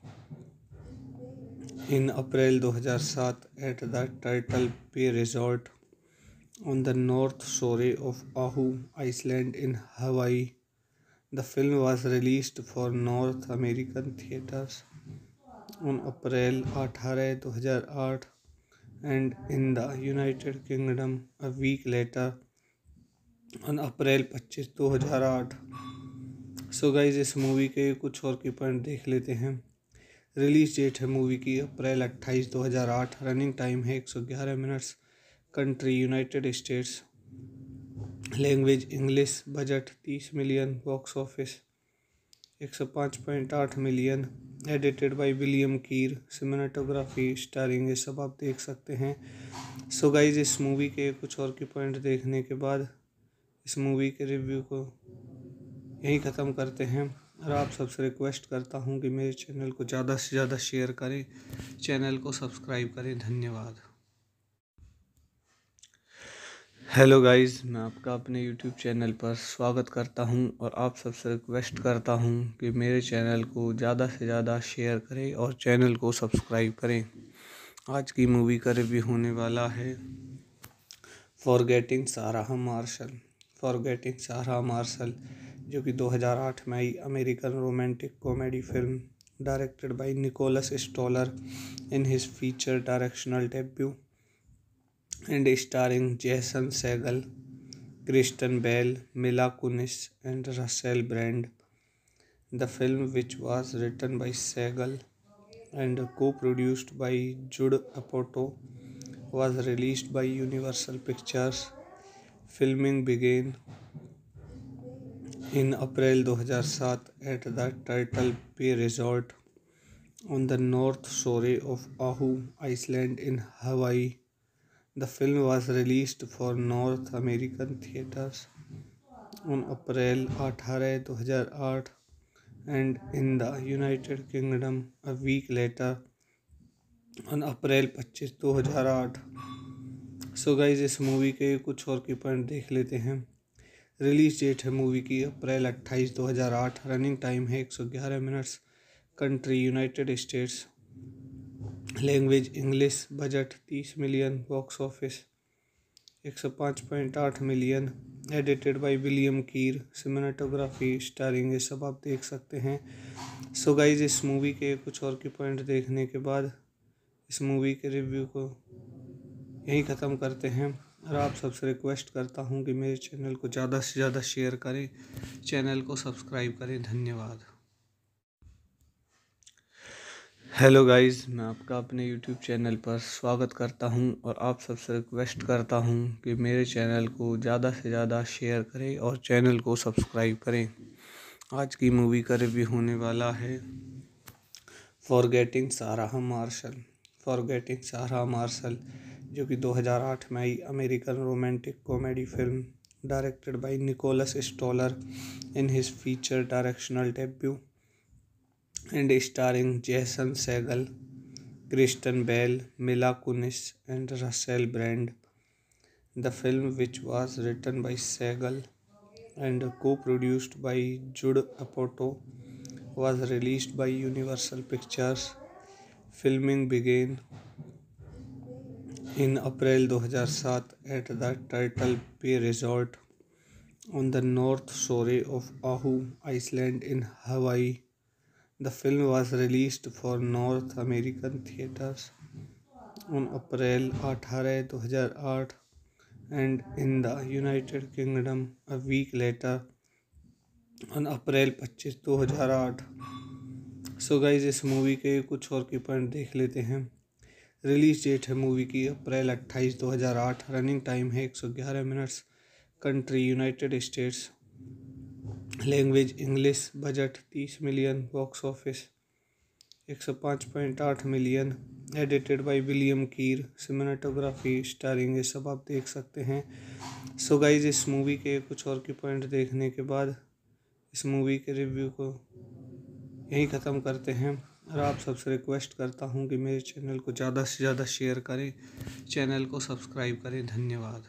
in April two thousand seven at the Turtle Bay Resort on the north shore of Oahu Island in Hawaii. The film was released for North American theaters on April eighth, two thousand eight, and in the United Kingdom a week later on April twenty-fifth, two thousand eight. So guys इस movie के कुछ और की point देख लेते हैं। Release date है movie की अप्रैल अट्ठाईस दो हज़ार आठ। रनिंग टाइम है एक सौ ग्यारह minutes. Country United States. Language English. Budget तीस मिलियन। बॉक्स ऑफिस एक सौ पाँच पॉइंट आठ million. Edited by William Keer. Cinematography starring ये सब आप देख सकते हैं। सो गाइज इस मूवी के कुछ और की पॉइंट देखने के बाद इस मूवी के रिव्यू को यहीं ख़त्म करते हैं और आप सबसे रिक्वेस्ट करता हूं कि मेरे चैनल को ज़्यादा से ज़्यादा शेयर करें, चैनल को सब्सक्राइब करें। धन्यवाद। हेलो गाइस, मैं आपका अपने यूट्यूब चैनल पर स्वागत करता हूं और आप सबसे रिक्वेस्ट करता हूं कि मेरे चैनल को ज़्यादा से ज़्यादा शेयर करें और चैनल को सब्सक्राइब करें। आज की मूवी का रिव्यू होने वाला है फॉरगेटिंग सारा मार्शल। फॉरगेटिंग सारा मार्शल जो कि दो हज़ार आठ में आई American romantic comedy film directed by Nicholas Stoller in his feature directional debut and starring Jason Segel, Kristen Bell, Mila Kunis, and Russell Brand. The film, which was written by Segel and co-produced by Judd Apatow, was released by Universal Pictures. Filming began in April two thousand seven at the Turtle Bay Resort on the North Shore of Oahu Island in Hawaii. The film was released for North American theaters on April eighth, two thousand eight and in the United Kingdom a week later on April twenty-fifth, two thousand eight. So guys इस movie के कुछ और की point देख लेते हैं। Release date है movie की अप्रैल अट्ठाईस दो हज़ार आठ। रनिंग टाइम है एक सौ ग्यारह minutes. Country United States. Language English. Budget तीस मिलियन। बॉक्स ऑफिस एक सौ पाँच पॉइंट आठ million. Edited by William Keer. Cinematography starring ये सब आप देख सकते हैं। सो गाइज इस मूवी के कुछ और की पॉइंट देखने के बाद इस मूवी के रिव्यू को यहीं ख़त्म करते हैं और आप सबसे रिक्वेस्ट करता हूं कि मेरे चैनल को ज़्यादा से ज़्यादा शेयर करें, चैनल को सब्सक्राइब करें। धन्यवाद। हेलो गाइस, मैं आपका अपने यूट्यूब चैनल पर स्वागत करता हूं और आप सबसे रिक्वेस्ट करता हूं कि मेरे चैनल को ज़्यादा से ज़्यादा शेयर करें और चैनल को सब्सक्राइब करें। आज की मूवी का रिव्यू होने वाला है फॉरगेटिंग सारा मार्शल। फॉरगेटिंग सारा मार्शल जो कि दो हज़ार आठ में आई American romantic comedy film directed by Nicholas Stoller in his feature directional debut and starring Jason Segel, Kristen Bell, Mila Kunis, and Russell Brand. The film, which was written by Segel and co-produced by Judd Apatow, was released by Universal Pictures. Filming began in April two thousand seven at the Turtle Bay Resort on the North Shore of Oahu Island in Hawaii. The film was released for North American theaters on April eighth, two thousand eight and in the United Kingdom a week later on April twenty-fifth, two thousand eight. So guys इस movie के कुछ और की point देख लेते हैं। Release date है movie की अप्रैल अट्ठाईस दो हज़ार आठ। रनिंग टाइम है एक सौ ग्यारह minutes. Country United States. Language English. Budget तीस मिलियन। बॉक्स ऑफिस एक सौ पाँच पॉइंट आठ million. Edited by William Keer. Cinematography starring ये सब आप देख सकते हैं। सो गाइज इस मूवी के कुछ और की पॉइंट देखने के बाद इस मूवी के रिव्यू को यहीं ख़त्म करते हैं और आप सबसे रिक्वेस्ट करता हूं कि मेरे चैनल को ज़्यादा से ज़्यादा शेयर करें, चैनल को सब्सक्राइब करें। धन्यवाद।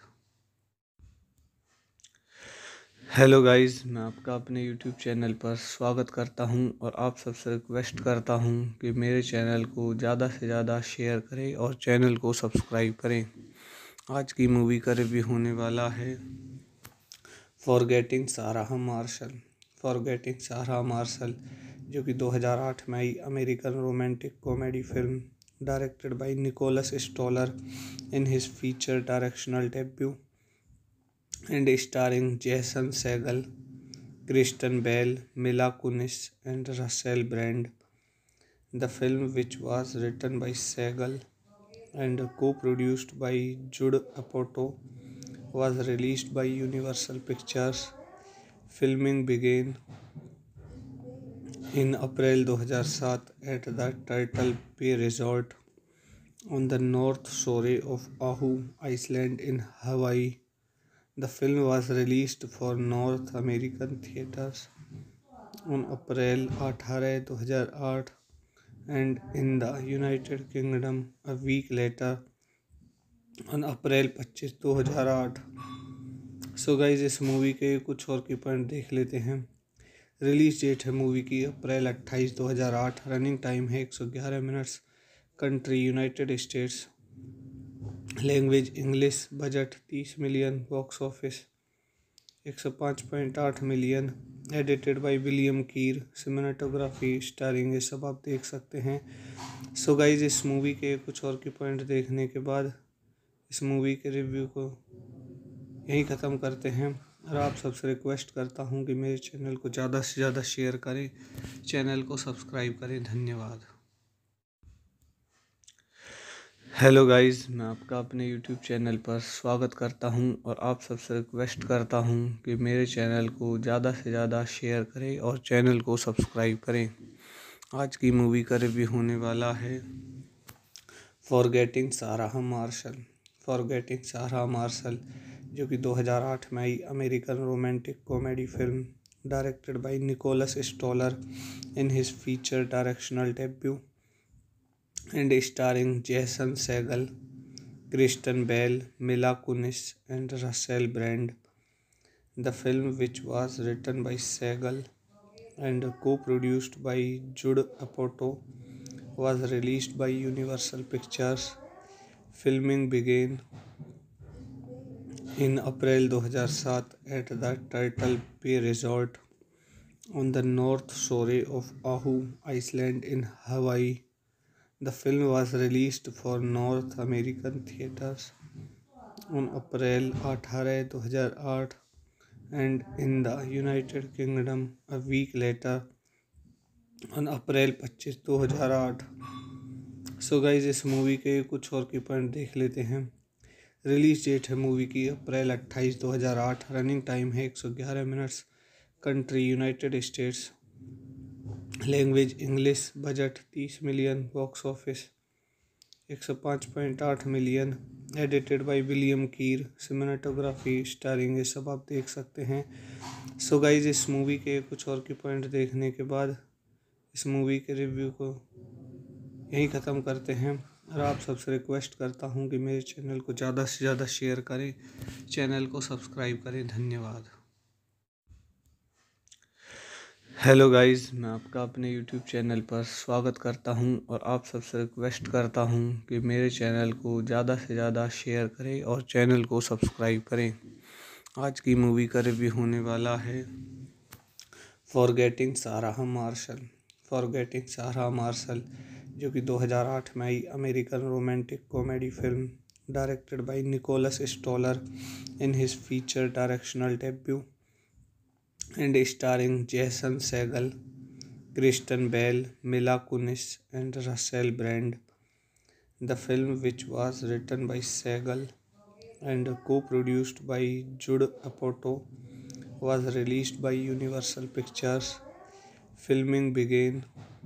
हेलो गाइस, मैं आपका अपने यूट्यूब चैनल पर स्वागत करता हूं और आप सबसे रिक्वेस्ट करता हूं कि मेरे चैनल को ज़्यादा से ज़्यादा शेयर करें और चैनल को सब्सक्राइब करें। आज की मूवी का रिव्यू होने वाला है फॉरगेटिंग सारा मार्शल। फॉरगेटिंग सारा मार्शल जो कि दो हज़ार आठ में आई American romantic comedy film directed by Nicholas Stoller in his feature directional debut and starring Jason Segel, Kristen Bell, Mila Kunis, and Russell Brand. The film, which was written by Segel and co-produced by Judd Apatow, was released by Universal Pictures. Filming began in April two thousand seven at the Turtle Bay Resort on the North Shore of Oahu Island in Hawaii. The film was released for North American theaters on April eighth, two thousand eight and in the United Kingdom a week later on April पच्चीस दो हज़ार आठ। सो guys इस movie के कुछ और की point देख लेते हैं। रिलीज डेट है मूवी की अप्रैल अट्ठाईस दो हज़ार आठ। रनिंग टाइम है एक सौ ग्यारह minutes. Country United States. Language English. Budget तीस मिलियन। बॉक्स ऑफिस एक सौ पाँच पॉइंट आठ million. Edited by William Kerr. Cinematography starring, ये सब आप देख सकते हैं। सो गाइज इस मूवी के कुछ और की पॉइंट देखने के बाद इस मूवी के रिव्यू को यहीं ख़त्म करते हैं। और आप सबसे रिक्वेस्ट करता हूँ कि मेरे चैनल को ज़्यादा से ज़्यादा शेयर करें, चैनल को सब्सक्राइब करें। धन्यवाद। हेलो गाइस, मैं आपका अपने यूट्यूब चैनल पर स्वागत करता हूं और आप सबसे रिक्वेस्ट करता हूं कि मेरे चैनल को ज़्यादा से ज़्यादा शेयर करें और चैनल को सब्सक्राइब करें। आज की मूवी का रिव्यू होने वाला है फॉरगेटिंग सारा मार्शल। फॉरगेटिंग सारा मार्शल जो कि दो हज़ार आठ में आई American romantic comedy film directed by Nicholas Stoller in his feature directional debut and starring Jason Segel, Kristen Bell, Mila Kunis, and Russell Brand. The film, which was written by Segel and co-produced by Judd Apatow, was released by Universal Pictures. Filming began in April two thousand seven at the Turtle Bay Resort on the North Shore of Oahu Island in Hawaii. The film was released for North American theaters on April eighth, two thousand eight and in the United Kingdom a week later on April पच्चीस दो हज़ार आठ। सो guys इस movie के कुछ और की point देख लेते हैं। रिलीज डेट है मूवी की अप्रैल अट्ठाईस दो हज़ार आठ। रनिंग टाइम है एक सौ ग्यारह minutes. Country United States. Language English. Budget तीस मिलियन। बॉक्स ऑफिस एक सौ पाँच पॉइंट आठ million. Edited by William Kerr. Cinematography starring, ये सब आप देख सकते हैं। सो गाइज इस मूवी के कुछ और की पॉइंट देखने के बाद इस मूवी के रिव्यू को यहीं ख़त्म करते हैं। और आप सबसे रिक्वेस्ट करता हूँ कि मेरे चैनल को ज़्यादा से ज़्यादा शेयर करें, चैनल को सब्सक्राइब करें। धन्यवाद। हेलो गाइस, मैं आपका अपने यूट्यूब चैनल पर स्वागत करता हूं और आप सबसे रिक्वेस्ट करता हूं कि मेरे चैनल को ज़्यादा से ज़्यादा शेयर करें और चैनल को सब्सक्राइब करें। आज की मूवी का रिव्यू होने वाला है फॉरगेटिंग सारा मार्शल। फॉरगेटिंग सारा मार्शल जो कि दो हज़ार आठ में आई American romantic comedy film directed by Nicholas Stoller in his feature directional debut and starring Jason Segel, Kristen Bell, Mila Kunis, and Russell Brand. The film, which was written by Segel and co-produced by Judd Apatow, was released by Universal Pictures. Filming began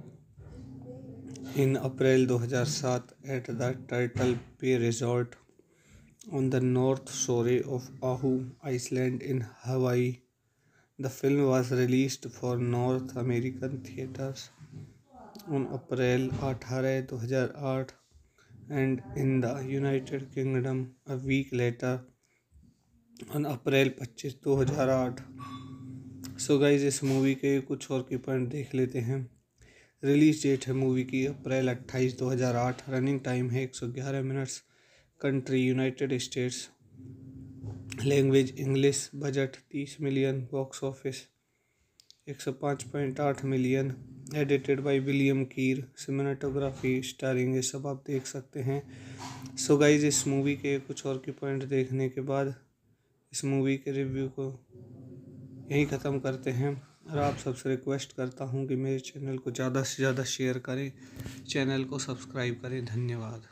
in April two thousand seven at the Turtle Bay Resort on the North Shore of Oahu Island in Hawaii. The film was released for North American theaters on April eighth, two thousand eight and in the United Kingdom a week later on April पच्चीस दो हज़ार आठ। सो guys इस movie के कुछ और की point देख लेते हैं। रिलीज डेट है मूवी की अप्रैल अट्ठाईस दो हज़ार आठ। रनिंग टाइम है एक सौ ग्यारह minutes. Country United States. Language English. Budget तीस मिलियन। बॉक्स ऑफिस एक सौ पाँच पॉइंट आठ million. Edited by William Kerr. Cinematography starring, ये सब आप देख सकते हैं। सो गाइज इस मूवी के कुछ और की पॉइंट देखने के बाद इस मूवी के रिव्यू को यहीं ख़त्म करते हैं। और आप सबसे रिक्वेस्ट करता हूँ कि मेरे चैनल को ज़्यादा से ज़्यादा शेयर करें, चैनल को सब्सक्राइब करें। धन्यवाद।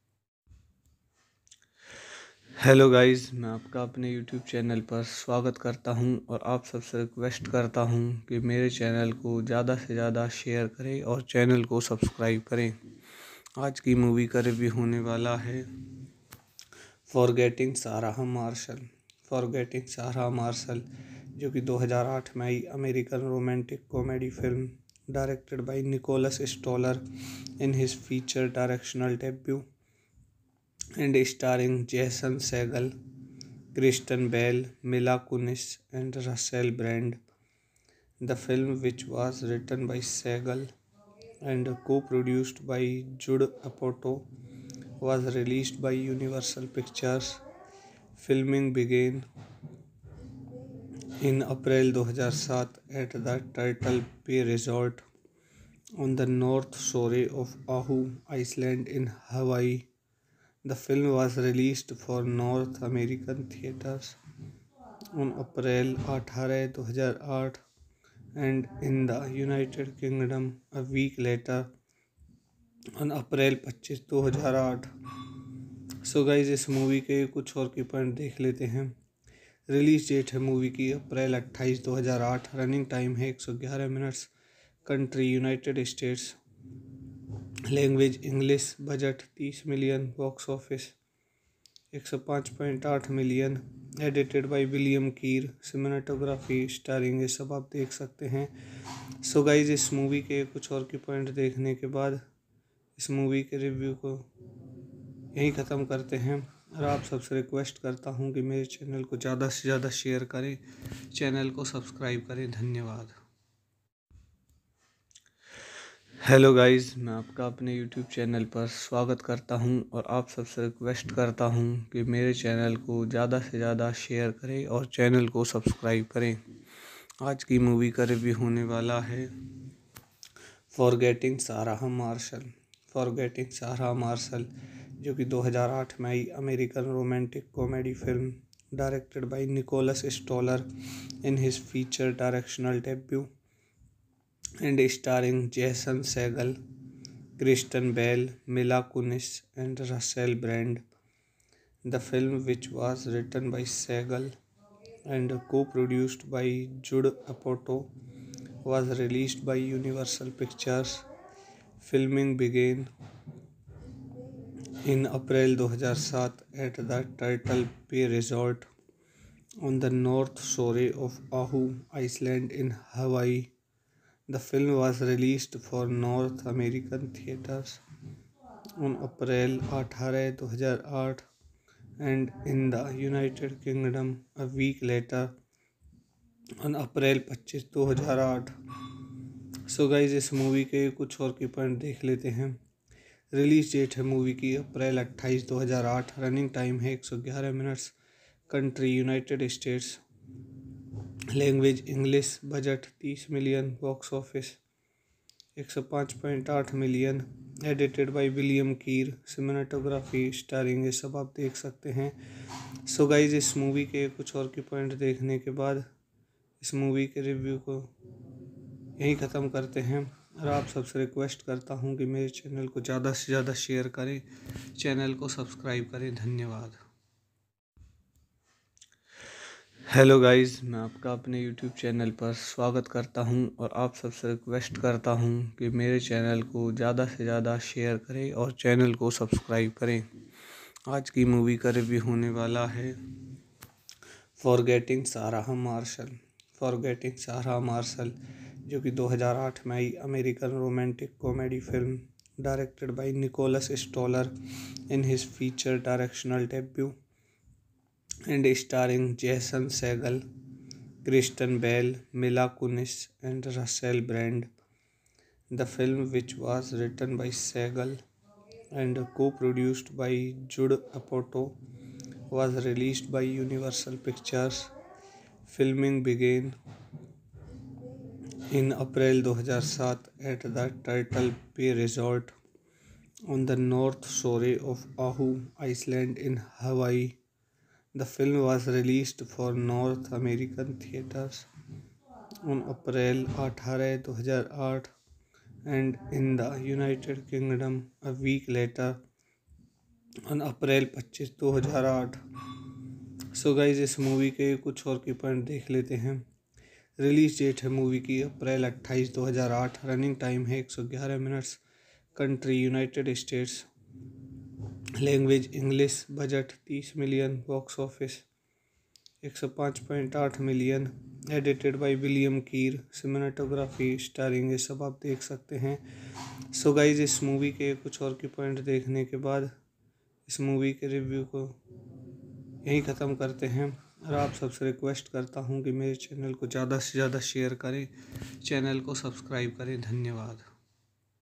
हेलो गाइस, मैं आपका अपने यूट्यूब चैनल पर स्वागत करता हूं और आप सबसे रिक्वेस्ट करता हूं कि मेरे चैनल को ज़्यादा से ज़्यादा शेयर करें और चैनल को सब्सक्राइब करें। आज की मूवी का रिव्यू होने वाला है फॉरगेटिंग सारा मार्शल। फॉरगेटिंग सारा मार्शल जो कि दो हज़ार आठ में आई American romantic comedy film directed by Nicholas Stoller in his feature directional debut and starring Jason Segel, Kristen Bell, Mila Kunis, and Russell Brand. The film, which was written by Segel and co-produced by Judd Apatow, was released by Universal Pictures. Filming began in April two thousand seven at the Turtle Bay Resort on the north shore of Oahu Island in Hawaii. The film was released for North American theaters on April eighth, two thousand eight and in the United Kingdom a week later on April twenty-fifth, two thousand eight. So guys इस movie के कुछ और की point देख लेते हैं। Release date है movie की अप्रैल अट्ठाईस दो हज़ार आठ। रनिंग टाइम है एक सौ ग्यारह minutes. Country United States. Language English. Budget तीस मिलियन। बॉक्स ऑफिस एक सौ पाँच पॉइंट आठ million. Edited by William Keer. Cinematography starring ये सब आप देख सकते हैं। सो गाइज इस मूवी के कुछ और की पॉइंट देखने के बाद इस मूवी के रिव्यू को यहीं ख़त्म करते हैं और आप सबसे रिक्वेस्ट करता हूं कि मेरे चैनल को ज़्यादा से ज़्यादा शेयर करें, चैनल को सब्सक्राइब करें। धन्यवाद। हेलो गाइस, मैं आपका अपने यूट्यूब चैनल पर स्वागत करता हूं और आप सबसे रिक्वेस्ट करता हूं कि मेरे चैनल को ज़्यादा से ज़्यादा शेयर करें और चैनल को सब्सक्राइब करें। आज की मूवी का रिव्यू होने वाला है फॉरगेटिंग सारा मार्शल। फॉरगेटिंग सारा मार्शल जो कि दो हज़ार आठ में आई American romantic comedy film directed by Nicholas Stoller in his feature directional debut and starring Jason Segel, Kristen Bell, Mila Kunis and Russell Brand. The film, which was written by Segal and co-produced by Judd Apatow, was released by Universal Pictures. Filming began in April two thousand seven at the Turtle Bay Resort on the north shore of Oahu Island in Hawaii. The film was released for North American theaters on April eighth, two thousand eight and in the United Kingdom a week later on April twenty-fifth, two thousand eight. So guys इस movie के कुछ और की point देख लेते हैं। Release date है movie की अप्रैल अट्ठाईस दो हज़ार आठ। रनिंग टाइम है एक सौ ग्यारह minutes. Country United States. Language English. Budget तीस मिलियन। बॉक्स ऑफिस एक सौ पाँच पॉइंट आठ million. Edited by William Keer. Cinematography starring ये सब आप देख सकते हैं। सो गाइज इस मूवी के कुछ और की पॉइंट देखने के बाद इस मूवी के रिव्यू को यहीं ख़त्म करते हैं और आप सबसे रिक्वेस्ट करता हूं कि मेरे चैनल को ज़्यादा से ज़्यादा शेयर करें, चैनल को सब्सक्राइब करें। धन्यवाद। हेलो गाइस, मैं आपका अपने यूट्यूब चैनल पर स्वागत करता हूं और आप सबसे रिक्वेस्ट करता हूं कि मेरे चैनल को ज़्यादा से ज़्यादा शेयर करें और चैनल को सब्सक्राइब करें। आज की मूवी का रिव्यू होने वाला है फॉरगेटिंग सारा मार्शल। फॉरगेटिंग सारा मार्शल जो कि दो हज़ार आठ में आई American romantic comedy film directed by Nicholas Stoller in his feature directional debut and starring Jason Segel, Kristen Bell, Mila Kunis and Russell Brand. The film, which was written by Segal and co-produced by Judd Apatow, was released by Universal Pictures. Filming began in April two thousand seven at the Turtle Bay Resort on the north shore of Oahu Island in Hawaii. The film was released for North American theaters on April eighth, two thousand eight and in the United Kingdom a week later on April twenty-fifth, two thousand eight. So guys इस movie के कुछ और की point देख लेते हैं। Release date है movie की अप्रैल अट्ठाईस दो हज़ार आठ। रनिंग टाइम है एक सौ ग्यारह minutes. Country United States. Language English. Budget तीस मिलियन। बॉक्स ऑफिस एक सौ पाँच पॉइंट आठ million. Edited by William Keer. Cinematography starring ये सब आप देख सकते हैं। सो गाइज इस मूवी के कुछ और की पॉइंट देखने के बाद इस मूवी के रिव्यू को यहीं ख़त्म करते हैं और आप सबसे रिक्वेस्ट करता हूँ कि मेरे चैनल को ज़्यादा से ज़्यादा शेयर करें, चैनल को सब्सक्राइब करें। धन्यवाद।